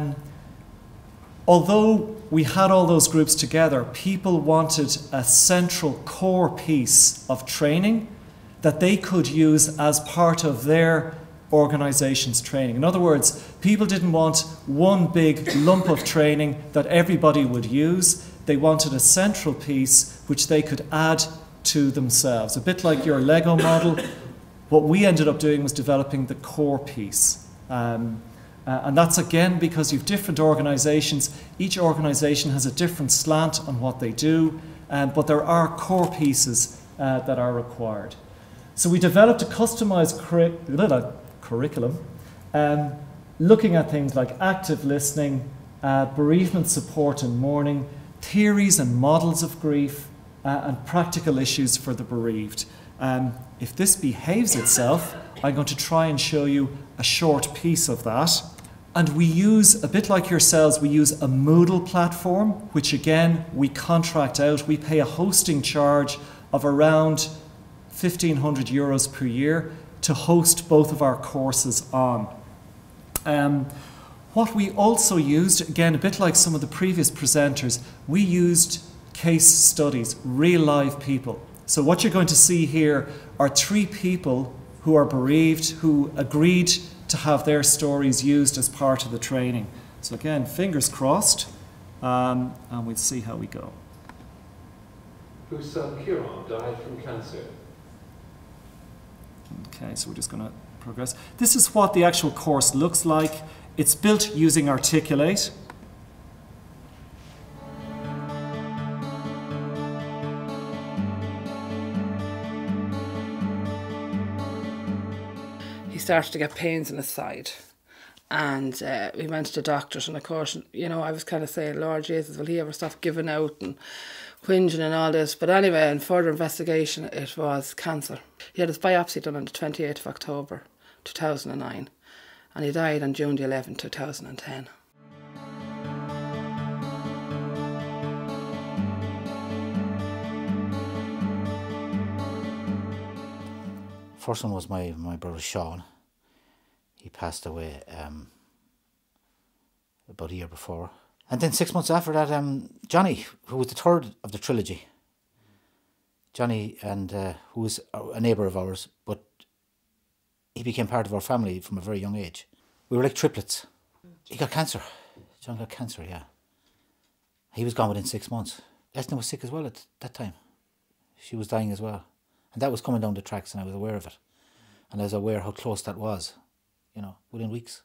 although we had all those groups together, people wanted a central core piece of training that they could use as part of their organisation's training. In other words, people didn't want one big lump of training that everybody would use. They wanted a central piece which they could add to themselves. A bit like your Lego model, what we ended up doing was developing the core piece. And that's again because you've different organisations. Each organisation has a different slant on what they do, but there are core pieces that are required. So we developed a customised curriculum, looking at things like active listening, bereavement support and mourning, theories and models of grief, and practical issues for the bereaved. If this behaves itself, I'm going to try and show you a short piece of that. And we use, a bit like yourselves, we use a Moodle platform, which again, we contract out. We pay a hosting charge of around €1,500 per year to host both of our courses on. What we also used, again, a bit like some of the previous presenters, we used case studies, real live people. So what you're going to see here are 3 people who are bereaved, who agreed to have their stories used as part of the training. So again, fingers crossed, and we'll see how we go.
Whose son Kieran died from cancer.
Okay, so we're just going to progress. This is what the actual course looks like. It's built using Articulate.
He started to get pains in his side, And we went to the doctors, and of course, you know, I was kind of saying, Lord Jesus, will he ever stop giving out and whinging and all this? But anyway, in further investigation, it was cancer. He had his biopsy done on the 28th of October 2009, and he died on June the 11th, 2010.
First one was my brother Sean. He passed away about a year before. And then 6 months after that, Johnny, who was the third of the trilogy. Johnny, and who was a neighbour of ours, but he became part of our family from a very young age. We were like triplets. He got cancer. John got cancer, yeah. He was gone within 6 months. Esna was sick as well at that time. She was dying as well. And that was coming down the tracks, and I was aware of it. And I was aware how close that was, you know, within weeks.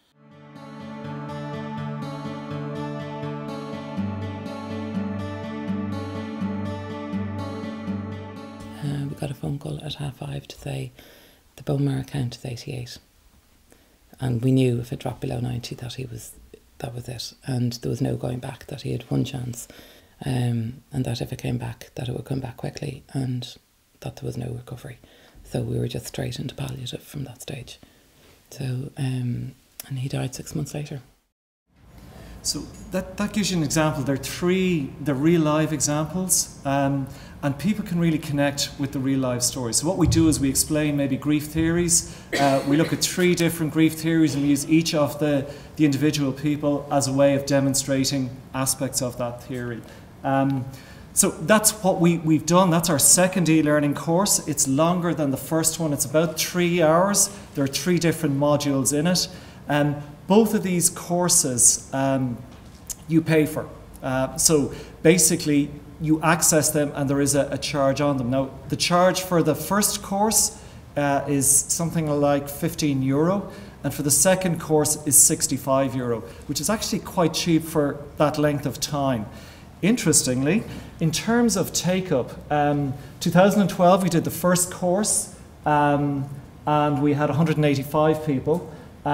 We got a phone call at 5:30 to say the bone marrow count is 88. And we knew if it dropped below 90 that that was it. And there was no going back, that he had one chance. And that if it came back, that it would come back quickly, and that there was no recovery. So we were just straight into palliative from that stage. So, and he died 6 months later.
So that gives you an example. They're real life examples, and people can really connect with the real life stories. So what we do is we explain maybe grief theories. We look at 3 different grief theories, and we use each of the individual people as a way of demonstrating aspects of that theory. So that's what we've done. That's our second e-learning course. It's longer than the first one. It's about 3 hours. There are 3 different modules in it. Both of these courses you pay for. So basically you access them, and there is a charge on them. Now, the charge for the first course is something like €15, and for the second course is €65, which is actually quite cheap for that length of time. Interestingly, in terms of take-up, 2012 we did the first course, and we had 185 people.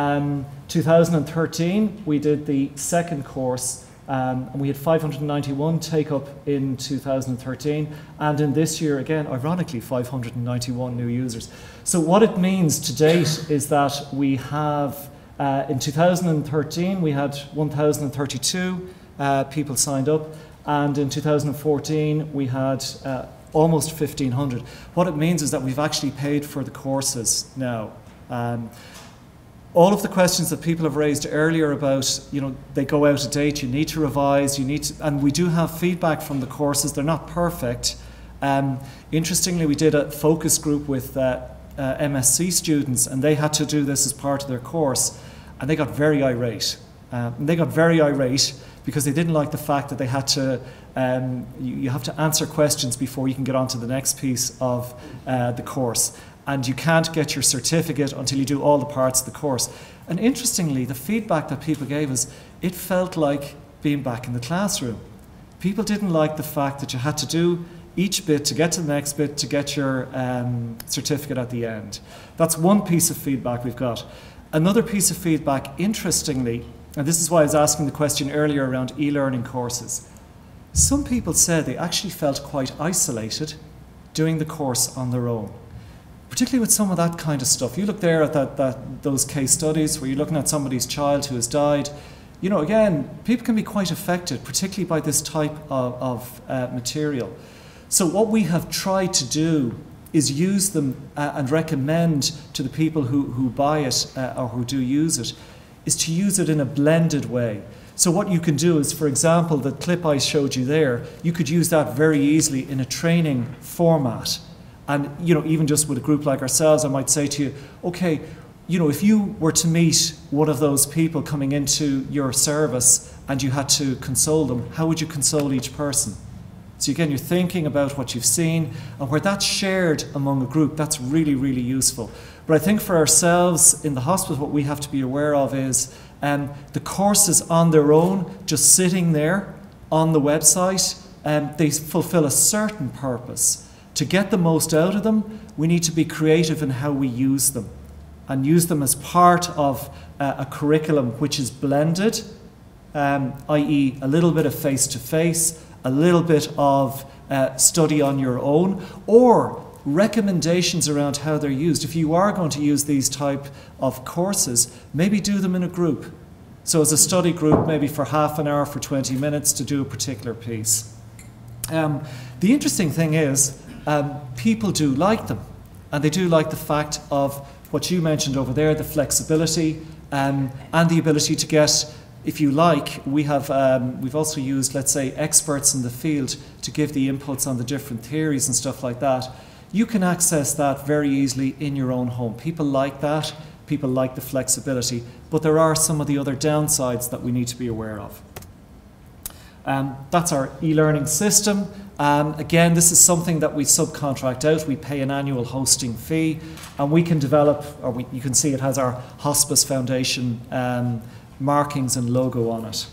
2013 we did the second course, and we had 591 take-up in 2013, and in this year again, ironically, 591 new users. So what it means to date is that we have, in 2013 we had 1,032 people signed up, and in 2014 we had almost 1,500. What it means is that we've actually paid for the courses now. All of the questions that people have raised earlier about, you know, they go out of date, you need to revise, and we do have feedback from the courses. They're not perfect. Interestingly, we did a focus group with MSc students, and they had to do this as part of their course, and they got very irate. Because they didn't like the fact that they had to, you have to answer questions before you can get on to the next piece of the course. And you can't get your certificate until you do all the parts of the course. And interestingly, the feedback that people gave us, it felt like being back in the classroom. People didn't like the fact that you had to do each bit to get to the next bit to get your certificate at the end. That's one piece of feedback we've got. Another piece of feedback, interestingly, and this is why I was asking the question earlier around e-learning courses. Some people said they actually felt quite isolated doing the course on their own, particularly with some of that kind of stuff. You look there at those case studies where you're looking at somebody's child who has died. You know, again, people can be quite affected, particularly by this type of material. So what we have tried to do is use them and recommend to the people who buy it or who do use it, is to use it in a blended way. So what you can do is, for example, the clip I showed you there, you could use that very easily in a training format. And, you know, even just with a group like ourselves, I might say to you, okay, you know, if you were to meet one of those people coming into your service and you had to console them, how would you console each person? So again, you're thinking about what you've seen, and where that's shared among a group, that's really, really useful. But I think for ourselves in the hospital, what we have to be aware of is the courses on their own, just sitting there on the website, they fulfill a certain purpose. To get the most out of them, we need to be creative in how we use them, and use them as part of a curriculum which is blended, i.e. a little bit of face-to-face, a little bit of study on your own, or recommendations around how they're used. If you are going to use these type of courses, maybe do them in a group. So as a study group, maybe for half an hour, for 20 minutes to do a particular piece. The interesting thing is, people do like them. And they do like the fact of what you mentioned over there, the flexibility and the ability to get, if you like, we've also used, let's say, experts in the field to give the inputs on the different theories and stuff like that. You can access that very easily in your own home. People like that. People like the flexibility. But there are some of the other downsides that we need to be aware of. That's our e-learning system. Again, this is something that we subcontract out. We pay an annual hosting fee, and we can develop, or you can see it has our Hospice Foundation markings and logo on it.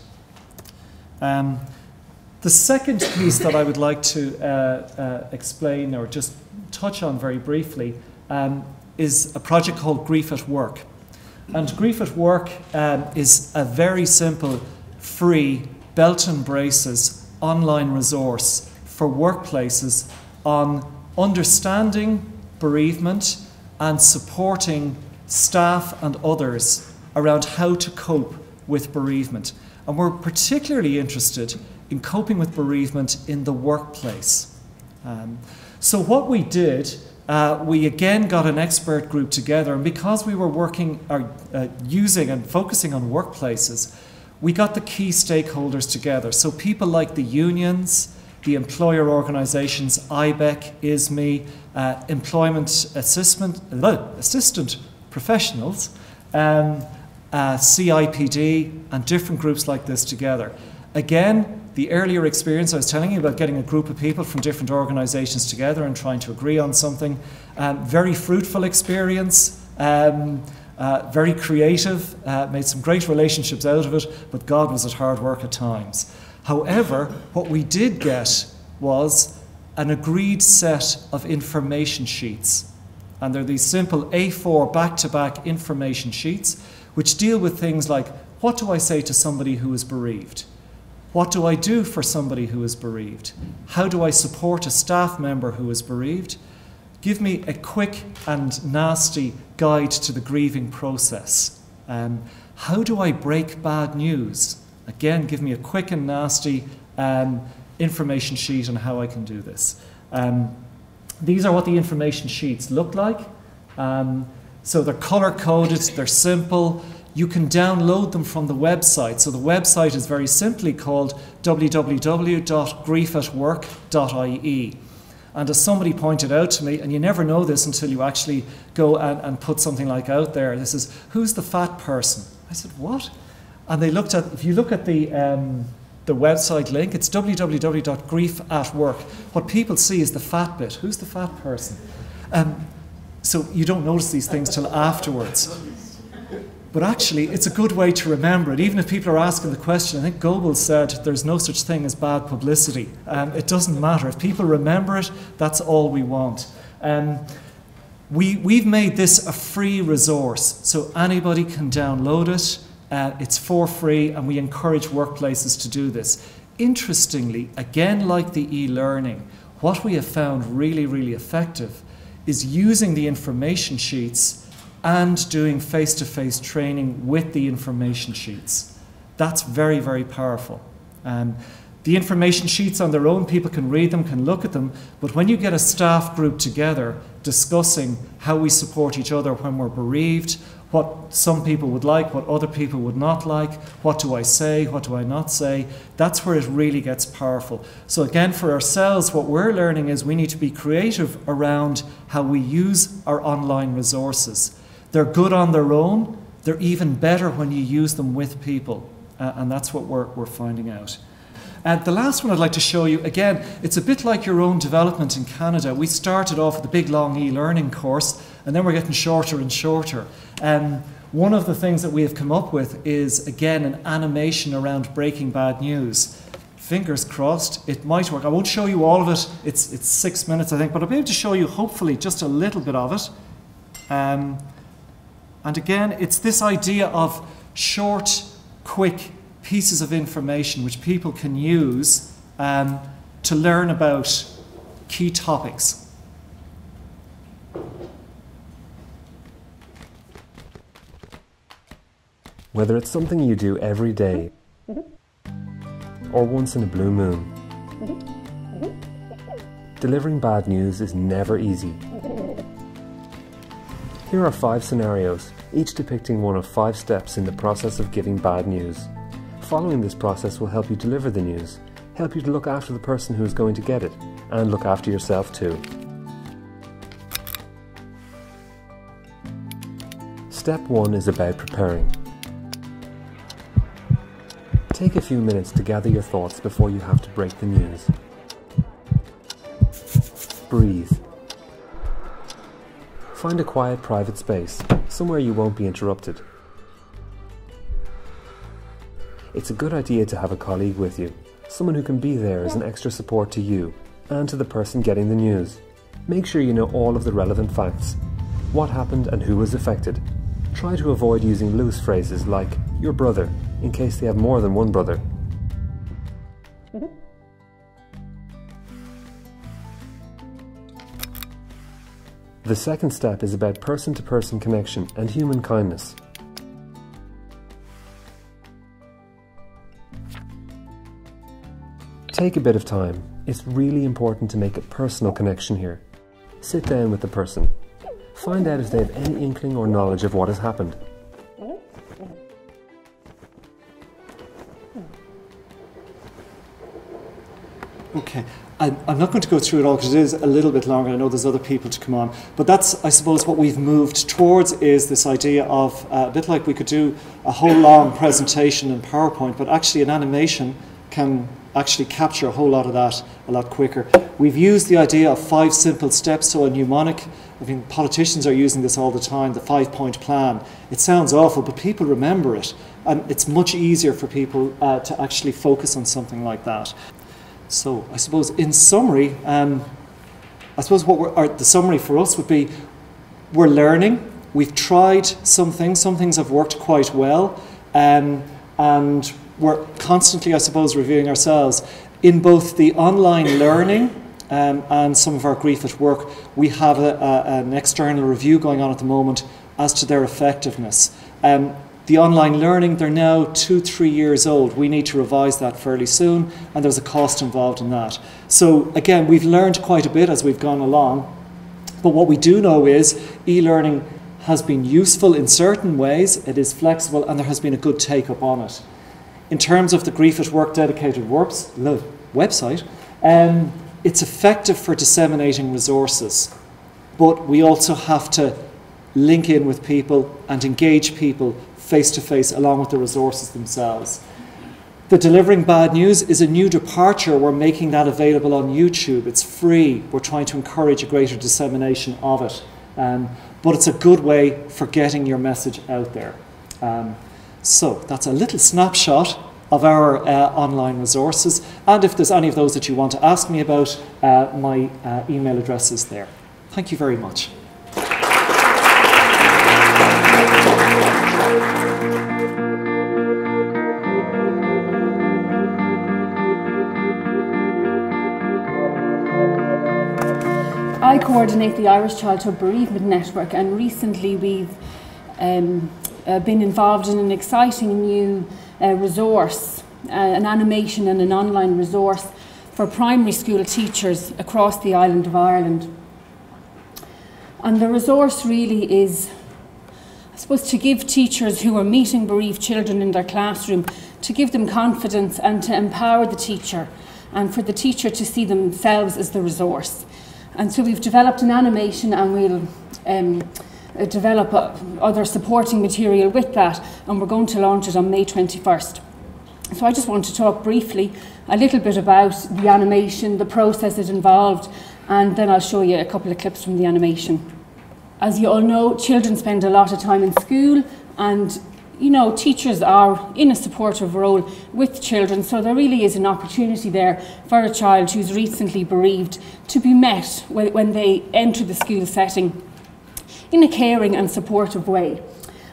The second piece that I would like to explain or just touch on very briefly is a project called Grief at Work. And Grief at Work is a very simple, free, belt and braces online resource for workplaces on understanding bereavement and supporting staff and others around how to cope with bereavement. And we're particularly interested in coping with bereavement in the workplace. So what we did, we again got an expert group together, and because we were working, using and focusing on workplaces, we got the key stakeholders together. So people like the unions, the employer organisations, IBEC, ISME, employment assistant professionals, CIPD, and different groups like this together. Again, the earlier experience I was telling you about, getting a group of people from different organisations together and trying to agree on something, very fruitful experience, very creative, made some great relationships out of it, but God, was it hard work at times. However, what we did get was an agreed set of information sheets. And they're these simple A4 back-to-back information sheets which deal with things like, what do I say to somebody who is bereaved? What do I do for somebody who is bereaved? How do I support a staff member who is bereaved? Give me a quick and nasty guide to the grieving process. How do I break bad news? Again, give me a quick and nasty information sheet on how I can do this. These are what the information sheets look like. So they're color-coded, they're simple. You can download them from the website. So the website is very simply called www.griefatwork.ie. And as somebody pointed out to me, and you never know this until you actually go and put something like out there, this is, who's the fat person? I said, what? And they looked at, if you look at the website link, it's www.griefatwork. What people see is the fat bit. Who's the fat person? So you don't notice these things till afterwards. But actually, it's a good way to remember it. Even if people are asking the question, I think Goebbels said there's no such thing as bad publicity. It doesn't matter. If people remember it, that's all we want. We've made this a free resource, so anybody can download it. It's for free, and we encourage workplaces to do this. Interestingly, again, like the e-learning, what we have found really, really effective is using the information sheets and doing face-to-face training with the information sheets. That's very, very powerful. The information sheets on their own, people can read them, can look at them, but when you get a staff group together discussing how we support each other when we're bereaved, what some people would like, what other people would not like, what do I say, what do I not say, that's where it really gets powerful. So again, for ourselves, what we're learning is we need to be creative around how we use our online resources. They're good on their own, they're even better when you use them with people, and that's what we're finding out. The last one I'd like to show you, again, it's a bit like your own development in Canada. We started off with a big long e-learning course, and then we're getting shorter and shorter. One of the things that we have come up with is, again, an animation around breaking bad news. Fingers crossed, it might work. I won't show you all of it, it's 6 minutes I think, but I'll be able to show you hopefully just a little bit of it. And And again, it's this idea of short, quick pieces of information which people can use to learn about key topics.
Whether it's something you do every day or once in a blue moon, delivering bad news is never easy. Here are 5 scenarios, each depicting one of 5 steps in the process of giving bad news. Following this process will help you deliver the news, help you to look after the person who is going to get it, and look after yourself too. Step 1 is about preparing. Take a few minutes to gather your thoughts before you have to break the news. Breathe. Find a quiet, private space, somewhere you won't be interrupted. It's a good idea to have a colleague with you, someone who can be there as an extra support to you and to the person getting the news. Make sure you know all of the relevant facts, what happened and who was affected. Try to avoid using loose phrases like your brother, in case they have more than one brother. The second step is about person-to-person connection and human kindness. Take a bit of time. It's really important to make a personal connection here. Sit down with the person. Find out if they have any inkling or knowledge of what has happened.
Okay, I'm not going to go through it all because it is a little bit longer. I know there's other people to come on. But that's, I suppose, what we've moved towards is this idea of, a bit like we could do a whole long presentation in PowerPoint, but actually an animation can actually capture a whole lot of that a lot quicker. We've used the idea of 5 simple steps, so a mnemonic. I mean, politicians are using this all the time, the 5-point plan. It sounds awful, but people remember it. And it's much easier for people to actually focus on something like that. So I suppose in summary, I suppose the summary for us would be we're learning. We've tried some things have worked quite well, and we're constantly, I suppose, reviewing ourselves. In both the online learning and some of our grief at work, we have an external review going on at the moment as to their effectiveness. The online learning, they're now 2-3 years old. We need to revise that fairly soon, and there's a cost involved in that. So again, we've learned quite a bit as we've gone along, but what we do know is e-learning has been useful in certain ways, it is flexible, and there has been a good take-up on it. In terms of the Grief at Work dedicated website, it's effective for disseminating resources, but we also have to link in with people and engage people face-to-face along with the resources themselves. The Delivering Bad News is a new departure. We're making that available on YouTube. It's free. We're trying to encourage a greater dissemination of it. But it's a good way for getting your message out there. So that's a little snapshot of our online resources. And if there's any of those that you want to ask me about, my email address is there. Thank you very much.
I coordinate the Irish Childhood Bereavement Network, and recently we've been involved in an exciting new resource, an animation and an online resource for primary school teachers across the island of Ireland. And the resource really is, I suppose, to give teachers who are meeting bereaved children in their classroom, to give them confidence and to empower the teacher, and for the teacher to see themselves as the resource. And so we've developed an animation, and we'll develop other supporting material with that, and we're going to launch it on May 21st. So I just want to talk briefly a little bit about the animation, the process it involved, and then I'll show you a couple of clips from the animation. As you all know, children spend a lot of time in school, and you know, teachers are in a supportive role with children, so there really is an opportunity there for a child who's recently bereaved to be met when they enter the school setting in a caring and supportive way.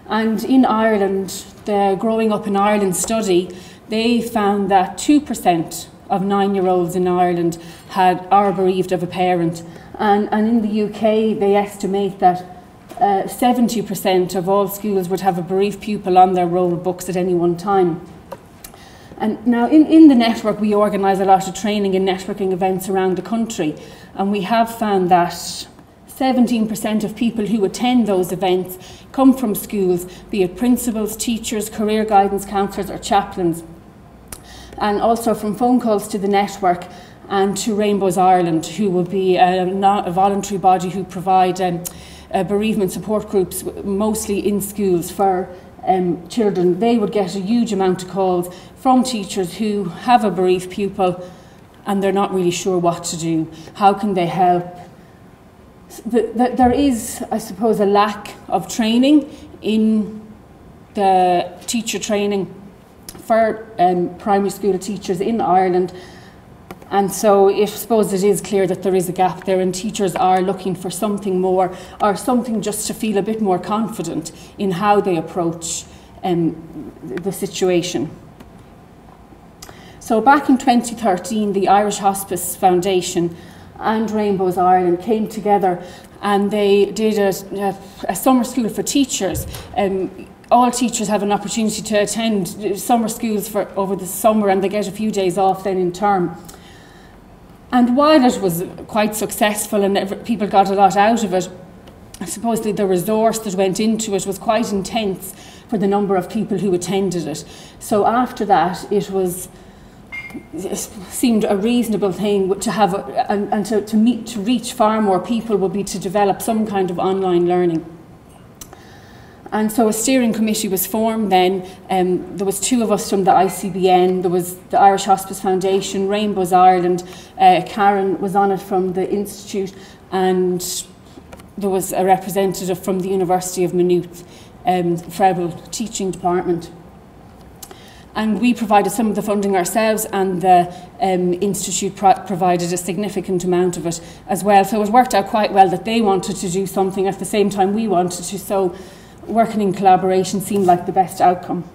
And in Ireland, the Growing Up in Ireland study, they found that 2% of 9-year-olds in Ireland are bereaved of a parent. And in the UK, they estimate that 70% of all schools would have a bereaved pupil on their roll books at any one time. And now in the network, we organise a lot of training and networking events around the country. And we have found that 17% of people who attend those events come from schools, be it principals, teachers, career guidance counsellors or chaplains. And also from phone calls to the network and to Rainbows Ireland, who will be a voluntary body who provide bereavement support groups, mostly in schools for children. They would get a huge amount of calls from teachers who have a bereaved pupil and they're not really sure what to do. How can they help? There is, I suppose, a lack of training in the teacher training for primary school teachers in Ireland. And so I suppose it is clear that there is a gap there, and teachers are looking for something more, or something just to feel a bit more confident in how they approach the situation. So back in 2013, the Irish Hospice Foundation and Rainbows Ireland came together and they did a summer school for teachers. All teachers have an opportunity to attend summer schools over the summer, and they get a few days off then in term. And while it was quite successful and people got a lot out of it, I suppose the resource that went into it was quite intense for the number of people who attended it. So after that, it seemed a reasonable thing to have, to reach far more people would be to develop some kind of online learning. And so a steering committee was formed then. There was 2 of us from the ICBN, there was the Irish Hospice Foundation, Rainbows Ireland, Karen was on it from the Institute, and there was a representative from the University of Maynooth, Frebel Teaching Department. And we provided some of the funding ourselves, and the Institute provided a significant amount of it as well. So it worked out quite well that they wanted to do something at the same time we wanted to. So working in collaboration seemed like the best outcome.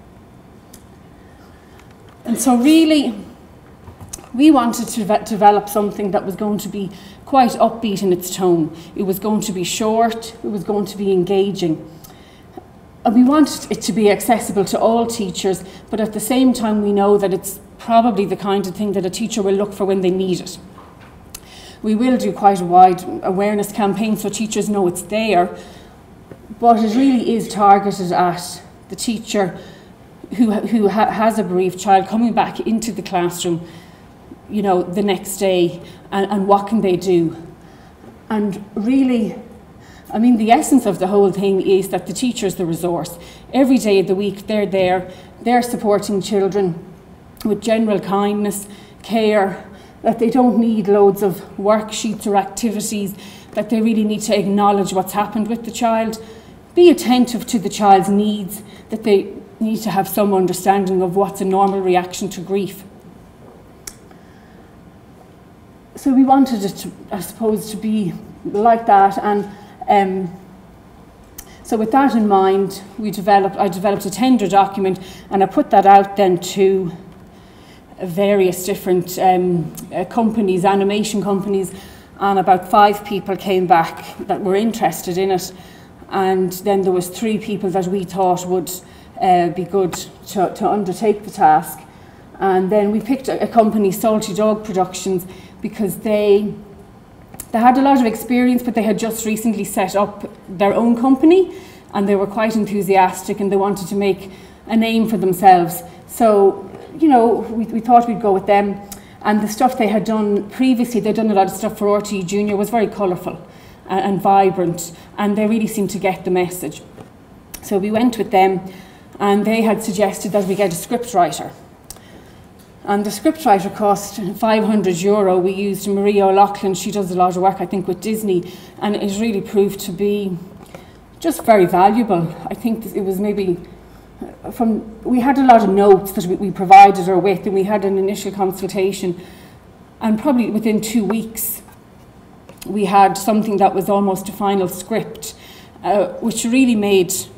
And so really, we wanted to develop something that was going to be quite upbeat in its tone. It was going to be short, it was going to be engaging. And we wanted it to be accessible to all teachers, but at the same time we know that it's probably the kind of thing that a teacher will look for when they need it. We will do quite a wide awareness campaign so teachers know it's there, but it really is targeted at the teacher who has a bereaved child coming back into the classroom, you know, the next day, and what can they do. And really, I mean, the essence of the whole thing is that the teacher is the resource. Every day of the week they're there, they're supporting children with general kindness, care, that they don't need loads of worksheets or activities, that they really need to acknowledge what's happened with the child, be attentive to the child's needs, that they need to have some understanding of what's a normal reaction to grief. So we wanted it to, I suppose, to be like that, and so with that in mind, I developed a tender document, and I put that out then to various different companies, animation companies, and about 5 people came back that were interested in it. And then there was 3 people that we thought would be good to undertake the task. And then we picked a company, Salty Dog Productions, because they had a lot of experience, but they had just recently set up their own company, and they were quite enthusiastic and they wanted to make a name for themselves. So, you know, we thought we'd go with them. And the stuff they had done previously, they'd done a lot of stuff for RTE Junior, was very colourful and vibrant, and they really seemed to get the message. So we went with them, and they had suggested that we get a scriptwriter. And the scriptwriter cost €500. We used Maria O'Loughlin. She does a lot of work, I think, with Disney, and it really proved to be just very valuable. I think it was maybe we had a lot of notes that we provided her with, and we had an initial consultation, and probably within 2 weeks we had something that was almost a final script, which really made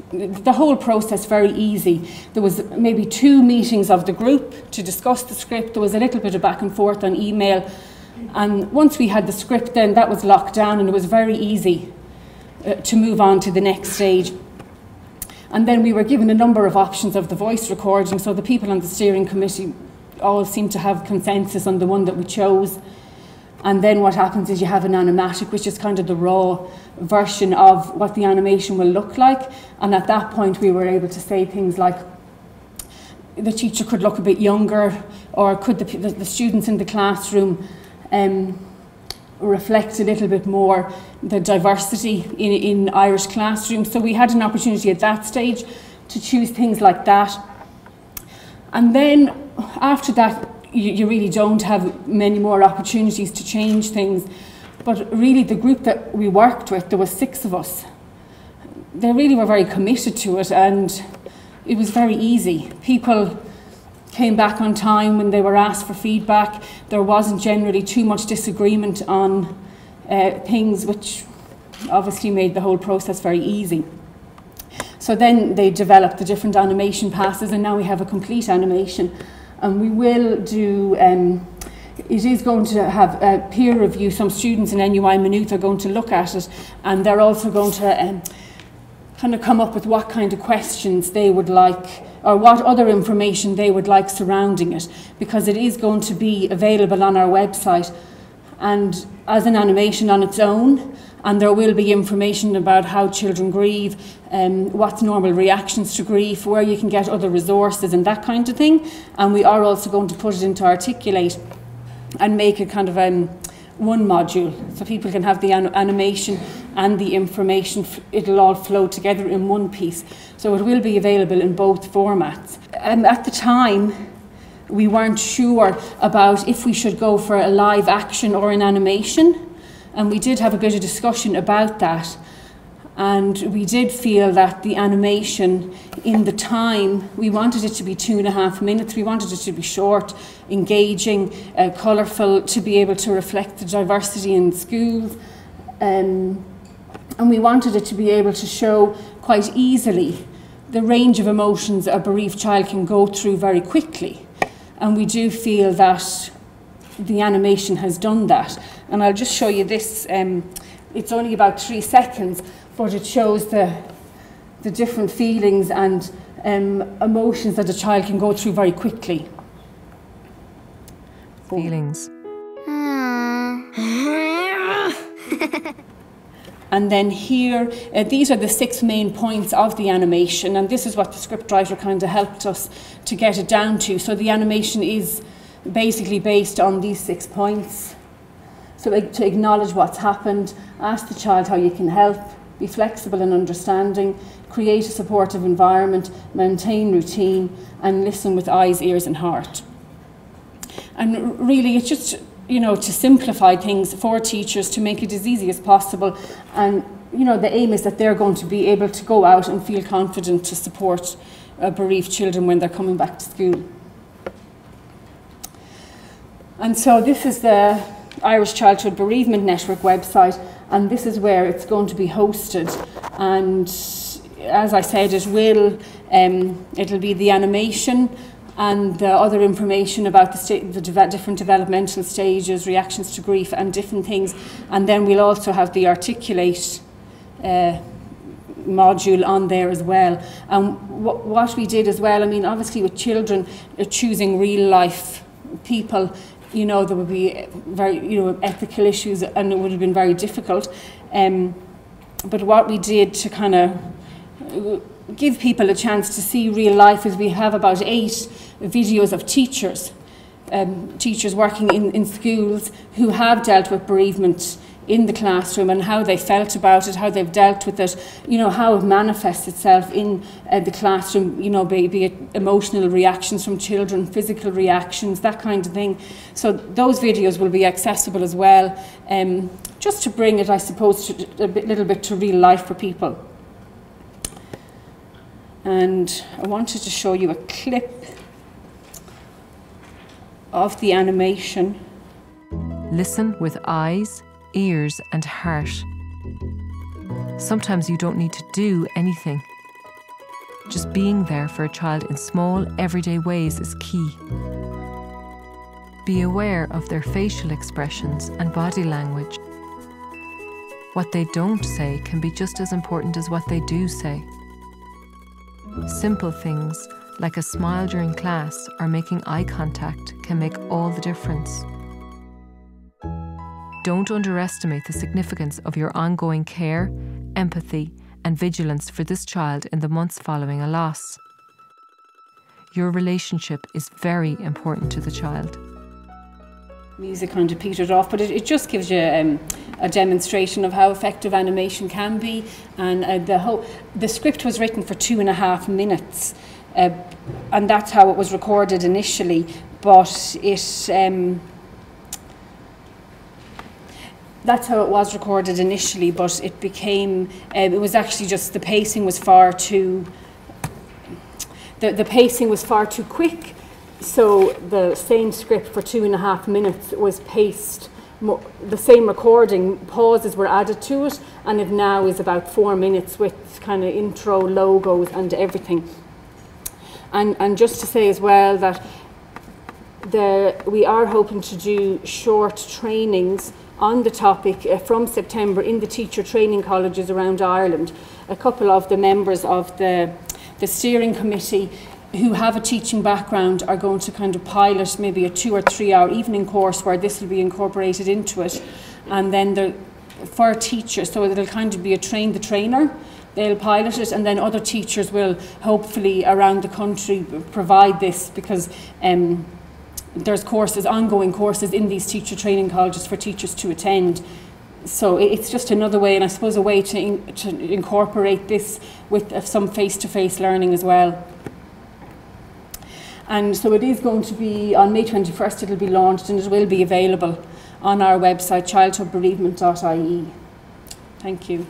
the whole process very easy. There was maybe 2 meetings of the group to discuss the script. There was a little bit of back and forth on email. And once we had the script, then that was locked down, and it was very easy to move on to the next stage. And then we were given a number of options of the voice recording, so the people on the steering committee all seemed to have consensus on the one that we chose. And then what happens is you have an animatic, which is kind of the raw version of what the animation will look like. And at that point we were able to say things like the teacher could look a bit younger, or could the students in the classroom reflect a little bit more the diversity in Irish classrooms. So we had an opportunity at that stage to choose things like that. And then after that, you really don't have many more opportunities to change things. But really the group that we worked with, there was 6 of us. They really were very committed to it, and it was very easy. People came back on time when they were asked for feedback. There wasn't generally too much disagreement on things, which obviously made the whole process very easy. So then they developed the different animation passes, and now we have a complete animation. And we will do, it is going to have a peer review. Some students in NUI Maynooth are going to look at it, and they're also going to kind of come up with what kind of questions they would like, or what other information they would like surrounding it, because it is going to be available on our website and as an animation on its own. And there will be information about how children grieve, what's normal reactions to grief, where you can get other resources and that kind of thing. And we are also going to put it into Articulate and make it kind of one module, so people can have the animation and the information. It'll all flow together in one piece. So it will be available in both formats. At the time, we weren't sure about if we should go for a live action or an animation. And we did have a bit of discussion about that. And we did feel that the animation, in the time, we wanted it to be 2.5 minutes. We wanted it to be short, engaging, colourful, to be able to reflect the diversity in schools. And we wanted it to be able to show quite easily the range of emotions a bereaved child can go through very quickly. And we do feel that the animation has done that. And I'll just show you this. It's only about 3 seconds, but it shows the different feelings and emotions that a child can go through very quickly.
Feelings.
And then here, these are the 6 main points of the animation, and this is what the scriptwriter kind of helped us to get it down to. So the animation is basically based on these 6 points. So to acknowledge what's happened, ask the child how you can help, be flexible and understanding, create a supportive environment, maintain routine, and listen with eyes, ears and heart. And really it's just, you know, to simplify things for teachers, to make it as easy as possible. And, you know, the aim is that they're going to be able to go out and feel confident to support bereaved children when they're coming back to school. And so this is the Irish Childhood Bereavement Network website, and this is where it's going to be hosted. And as I said, it will it'll be the animation and the other information about the different developmental stages, reactions to grief and different things. And then we'll also have the Articulate module on there as well. And what we did as well, I mean, obviously with children choosing real life people, you know, there would be very, you know, ethical issues, and it would have been very difficult. But what we did to kind of give people a chance to see real life is we have about 8 videos of teachers, teachers working in schools who have dealt with bereavement in the classroom and how they felt about it, how they've dealt with it, you know, how it manifests itself in the classroom, you know, be it emotional reactions from children, physical reactions, that kind of thing. So those videos will be accessible as well, just to bring it, I suppose, to a little bit to real life for people. And I wanted to show you a clip of the animation.
Listen with eyes, ears and heart. Sometimes you don't need to do anything. Just being there for a child in small, everyday ways is key. Be aware of their facial expressions and body language. What they don't say can be just as important as what they do say. Simple things like a smile during class or making eye contact can make all the difference. Don't underestimate the significance of your ongoing care, empathy, and vigilance for this child in the months following a loss. Your relationship is very important to the child.
Music kind of petered off, but it just gives you a demonstration of how effective animation can be. And the script was written for 2.5 minutes, and that's how it was recorded initially. But that's how it was recorded initially. But it became it was actually just the pacing was far too. The pacing was far too quick. So the same script for 2.5 minutes was paced, the same recording, pauses were added to it, and it now is about 4 minutes with kind of intro, logos and everything. And just to say as well that we are hoping to do short trainings on the topic from September in the teacher training colleges around Ireland. A couple of the members of the steering committee who have a teaching background are going to kind of pilot maybe a 2 or 3 hour evening course where this will be incorporated into it, and then for teachers, so it'll kind of be a train the trainer. They'll pilot it, and then other teachers will hopefully around the country provide this, because there's ongoing courses in these teacher training colleges for teachers to attend. So it's just another way, and I suppose a way to incorporate this with some face-to-face learning as well. And so it is going to be on May 21st, it'll be launched, and it will be available on our website, childhoodbereavement.ie. Thank you.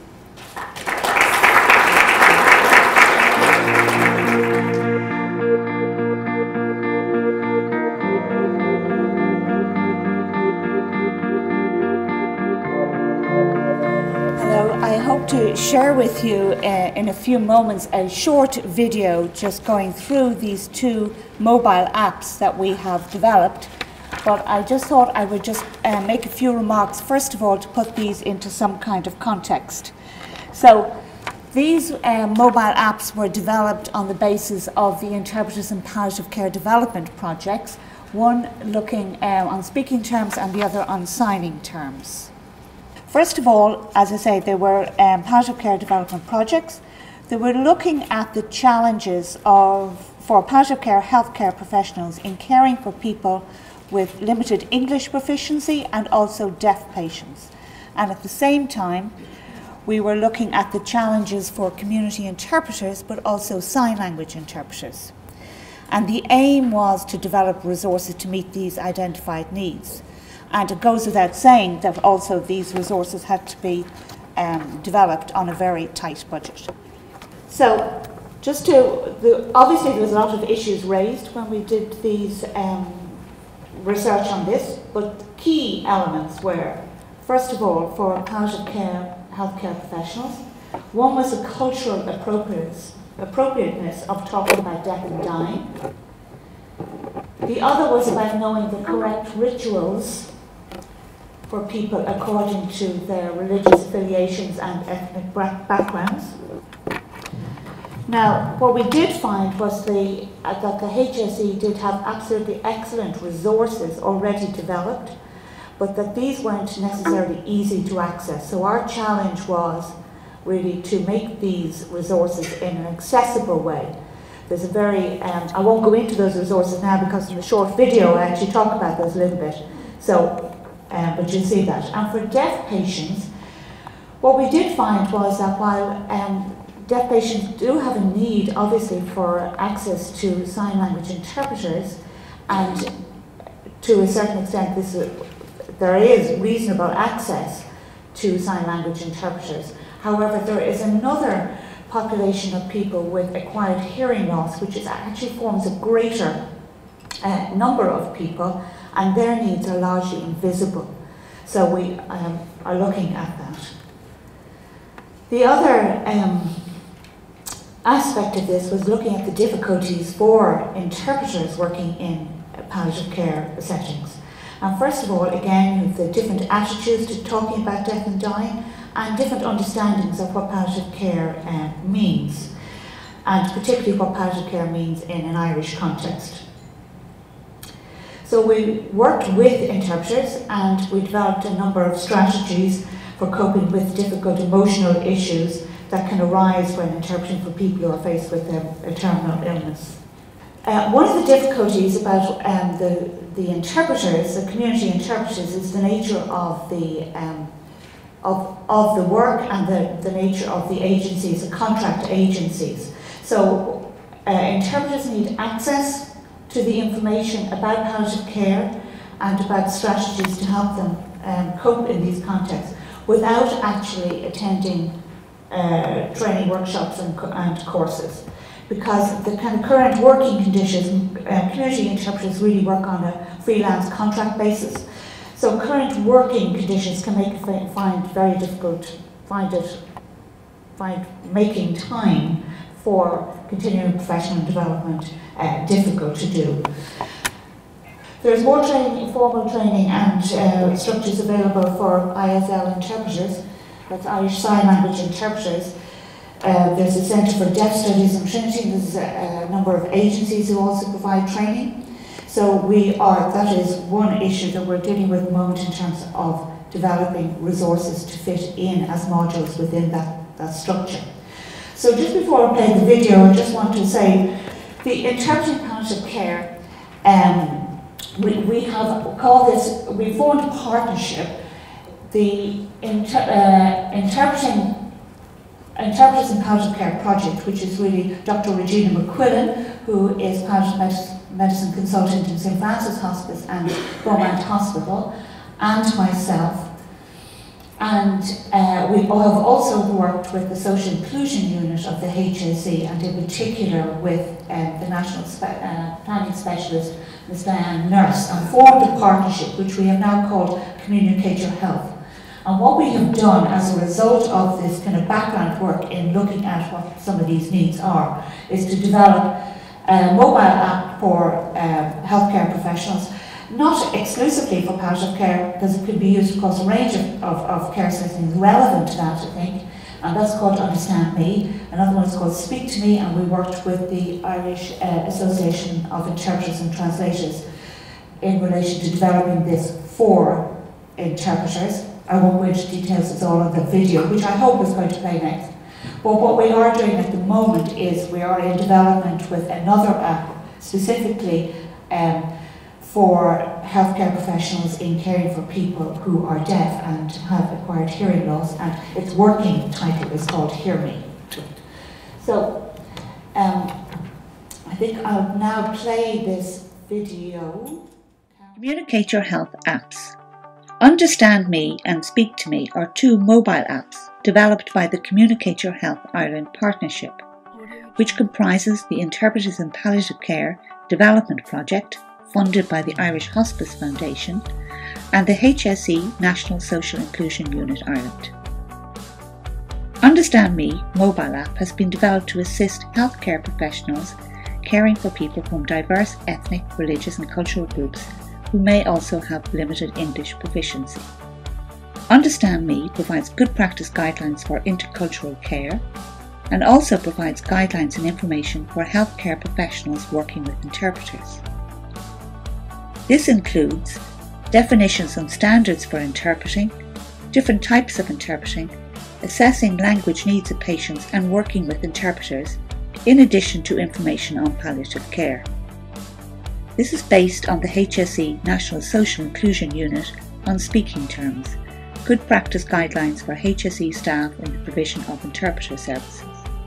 I hope to share with you in a few moments a short video just going through these 2 mobile apps that we have developed. But I just thought I would just make a few remarks, first of all, to put these into some kind of context. So these mobile apps were developed on the basis of the Interpreters in Palliative Care Development projects, one looking on speaking terms and the other on signing terms. First of all, as I say, they were palliative care development projects. They were looking at the challenges for palliative care healthcare professionals in caring for people with limited English proficiency and also deaf patients. And at the same time, we were looking at the challenges for community interpreters, but also sign language interpreters. And the aim was to develop resources to meet these identified needs. And it goes without saying that also these resources had to be developed on a very tight budget. So, obviously there was a lot of issues raised when we did these research on this, but key elements were, first of all, for palliative care healthcare professionals, one was the cultural appropriateness of talking about death and dying. The other was about knowing the correct rituals for people according to their religious affiliations and ethnic backgrounds. Now, what we did find was that the HSE did have absolutely excellent resources already developed, but that these weren't necessarily easy to access. So our challenge was really to make these resources in an accessible way. There's a very, I won't go into those resources now because in the short video I actually talk about those a little bit. So, but you'll see that. And for deaf patients, what we did find was that while deaf patients do have a need, obviously, for access to sign language interpreters, and to a certain extent there is reasonable access to sign language interpreters. However, there is another population of people with acquired hearing loss, which actually forms a greater number of people, and their needs are largely invisible. So we are looking at that. The other aspect of this was looking at the difficulties for interpreters working in palliative care settings. And first of all, again, you have the different attitudes to talking about death and dying and different understandings of what palliative care means, and particularly what palliative care means in an Irish context. So we worked with interpreters and we developed a number of strategies for coping with difficult emotional issues that can arise when interpreting for people who are faced with a terminal illness. One of the difficulties about the interpreters, the community interpreters, is the nature of the work and the nature of the agencies, the contract agencies. So interpreters need access to the information about palliative care and about strategies to help them cope in these contexts without actually attending training workshops and courses. Because the kind of current working conditions, community interpreters really work on a freelance contract basis. So current working conditions can make it find very difficult, find making time for continuing professional development difficult to do. There's more training, informal training and structures available for ISL interpreters, that's Irish Sign Language interpreters. There's a Centre for Deaf Studies in Trinity. There's a number of agencies who also provide training. So that is one issue that we're dealing with at the moment in terms of developing resources to fit in as modules within that structure. So just before I play the video, I just want to say the interpreting palliative care, we formed a partnership. The Interpreters in Palliative Care Project, which is really Dr. Regina McQuillan, who is palliative medicine consultant in St. Francis Hospice and Beaumont Hospital, and myself. And we have also worked with the Social Inclusion Unit of the HSE, and in particular with the National Planning Specialist, Ms. Diane Nurse, and formed a partnership which we have now called Communicate Your Health. And what we have done as a result of this kind of background work in looking at what some of these needs are is to develop a mobile app for healthcare professionals, not exclusively for palliative care, because it can be used across a range of care settings relevant to that, I think, and that's called Understand Me. Another one is called Speak to Me, and we worked with the Irish Association of Interpreters and Translators in relation to developing this for interpreters. I won't go into details, it's all on the video, which I hope is going to play next. But what we are doing at the moment is we are in development with another app specifically for healthcare professionals in caring for people who are deaf and have acquired hearing loss, and its working title is called Hear Me. So I think I'll now play this video.
Communicate Your Health apps. Understand Me and Speak to Me are two mobile apps developed by the Communicate Your Health Ireland Partnership, which comprises the Interpreters in Palliative Care Development Project, funded by the Irish Hospice Foundation, and the HSE National Social Inclusion Unit Ireland. Understand Me mobile app has been developed to assist healthcare professionals caring for people from diverse ethnic, religious and cultural groups who may also have limited English proficiency. Understand Me provides good practice guidelines for intercultural care and also provides guidelines and information for healthcare professionals working with interpreters. This includes definitions and standards for interpreting, different types of interpreting, assessing language needs of patients and working with interpreters, in addition to information on palliative care. This is based on the HSE National Social Inclusion Unit on speaking terms, good practice guidelines for HSE staff in the provision of interpreter services.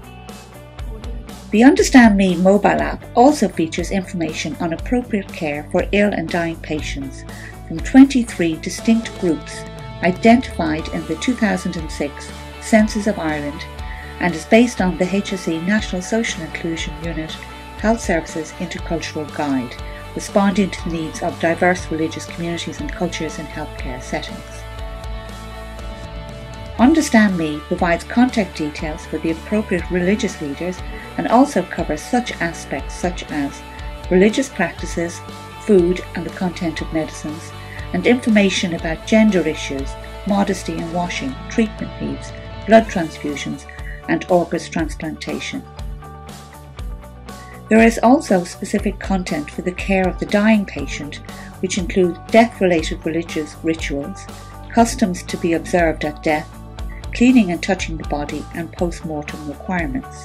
The Understand Me mobile app also features information on appropriate care for ill and dying patients from 23 distinct groups identified in the 2006 Census of Ireland and is based on the HSE National Social Inclusion Unit Health Services Intercultural Guide, responding to the needs of diverse religious communities and cultures in healthcare settings. Understand Me provides contact details for the appropriate religious leaders and also covers such aspects such as religious practices, food and the content of medicines, and information about gender issues, modesty and washing, treatment needs, blood transfusions and organs transplantation. There is also specific content for the care of the dying patient, which include death-related religious rituals, customs to be observed at death, cleaning and touching the body, and post-mortem requirements.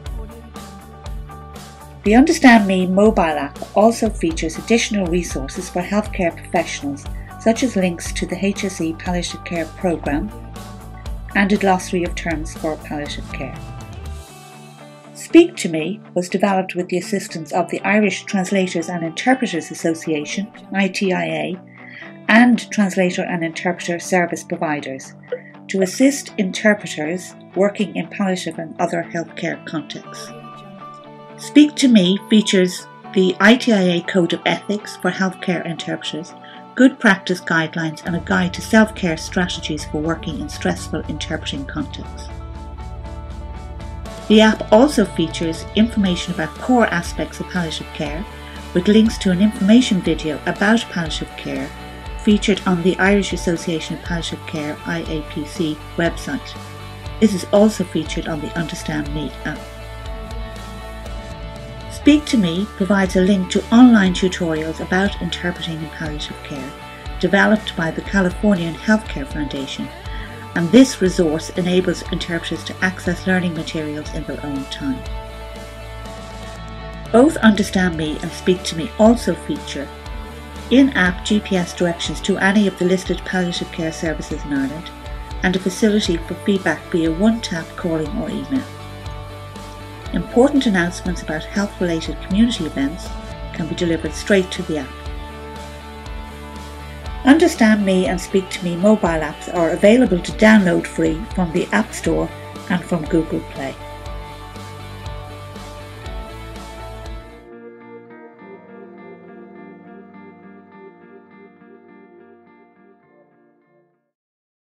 The Understand Me mobile app also features additional resources for healthcare professionals, such as links to the HSE Palliative Care Programme and a glossary of terms for palliative care. Speak to Me was developed with the assistance of the Irish Translators and Interpreters Association, ITIA, and translator and interpreter service providers to assist interpreters working in palliative and other healthcare contexts. Speak to Me features the ITIA Code of Ethics for healthcare interpreters, good practice guidelines and a guide to self-care strategies for working in stressful interpreting contexts. The app also features information about core aspects of palliative care, with links to an information video about palliative care featured on the Irish Association of Palliative Care IAPC website. This is also featured on the Understand Me app. Speak to Me provides a link to online tutorials about interpreting in palliative care, developed by the Californian Healthcare Foundation, and this resource enables interpreters to access learning materials in their own time. Both Understand Me and Speak to Me also feature in-app GPS directions to any of the listed palliative care services in Ireland, and a facility for feedback via one-tap calling or email. Important announcements about health-related community events can be delivered straight to the app. Understand Me and Speak to Me mobile apps are available to download free from the App Store and from Google Play.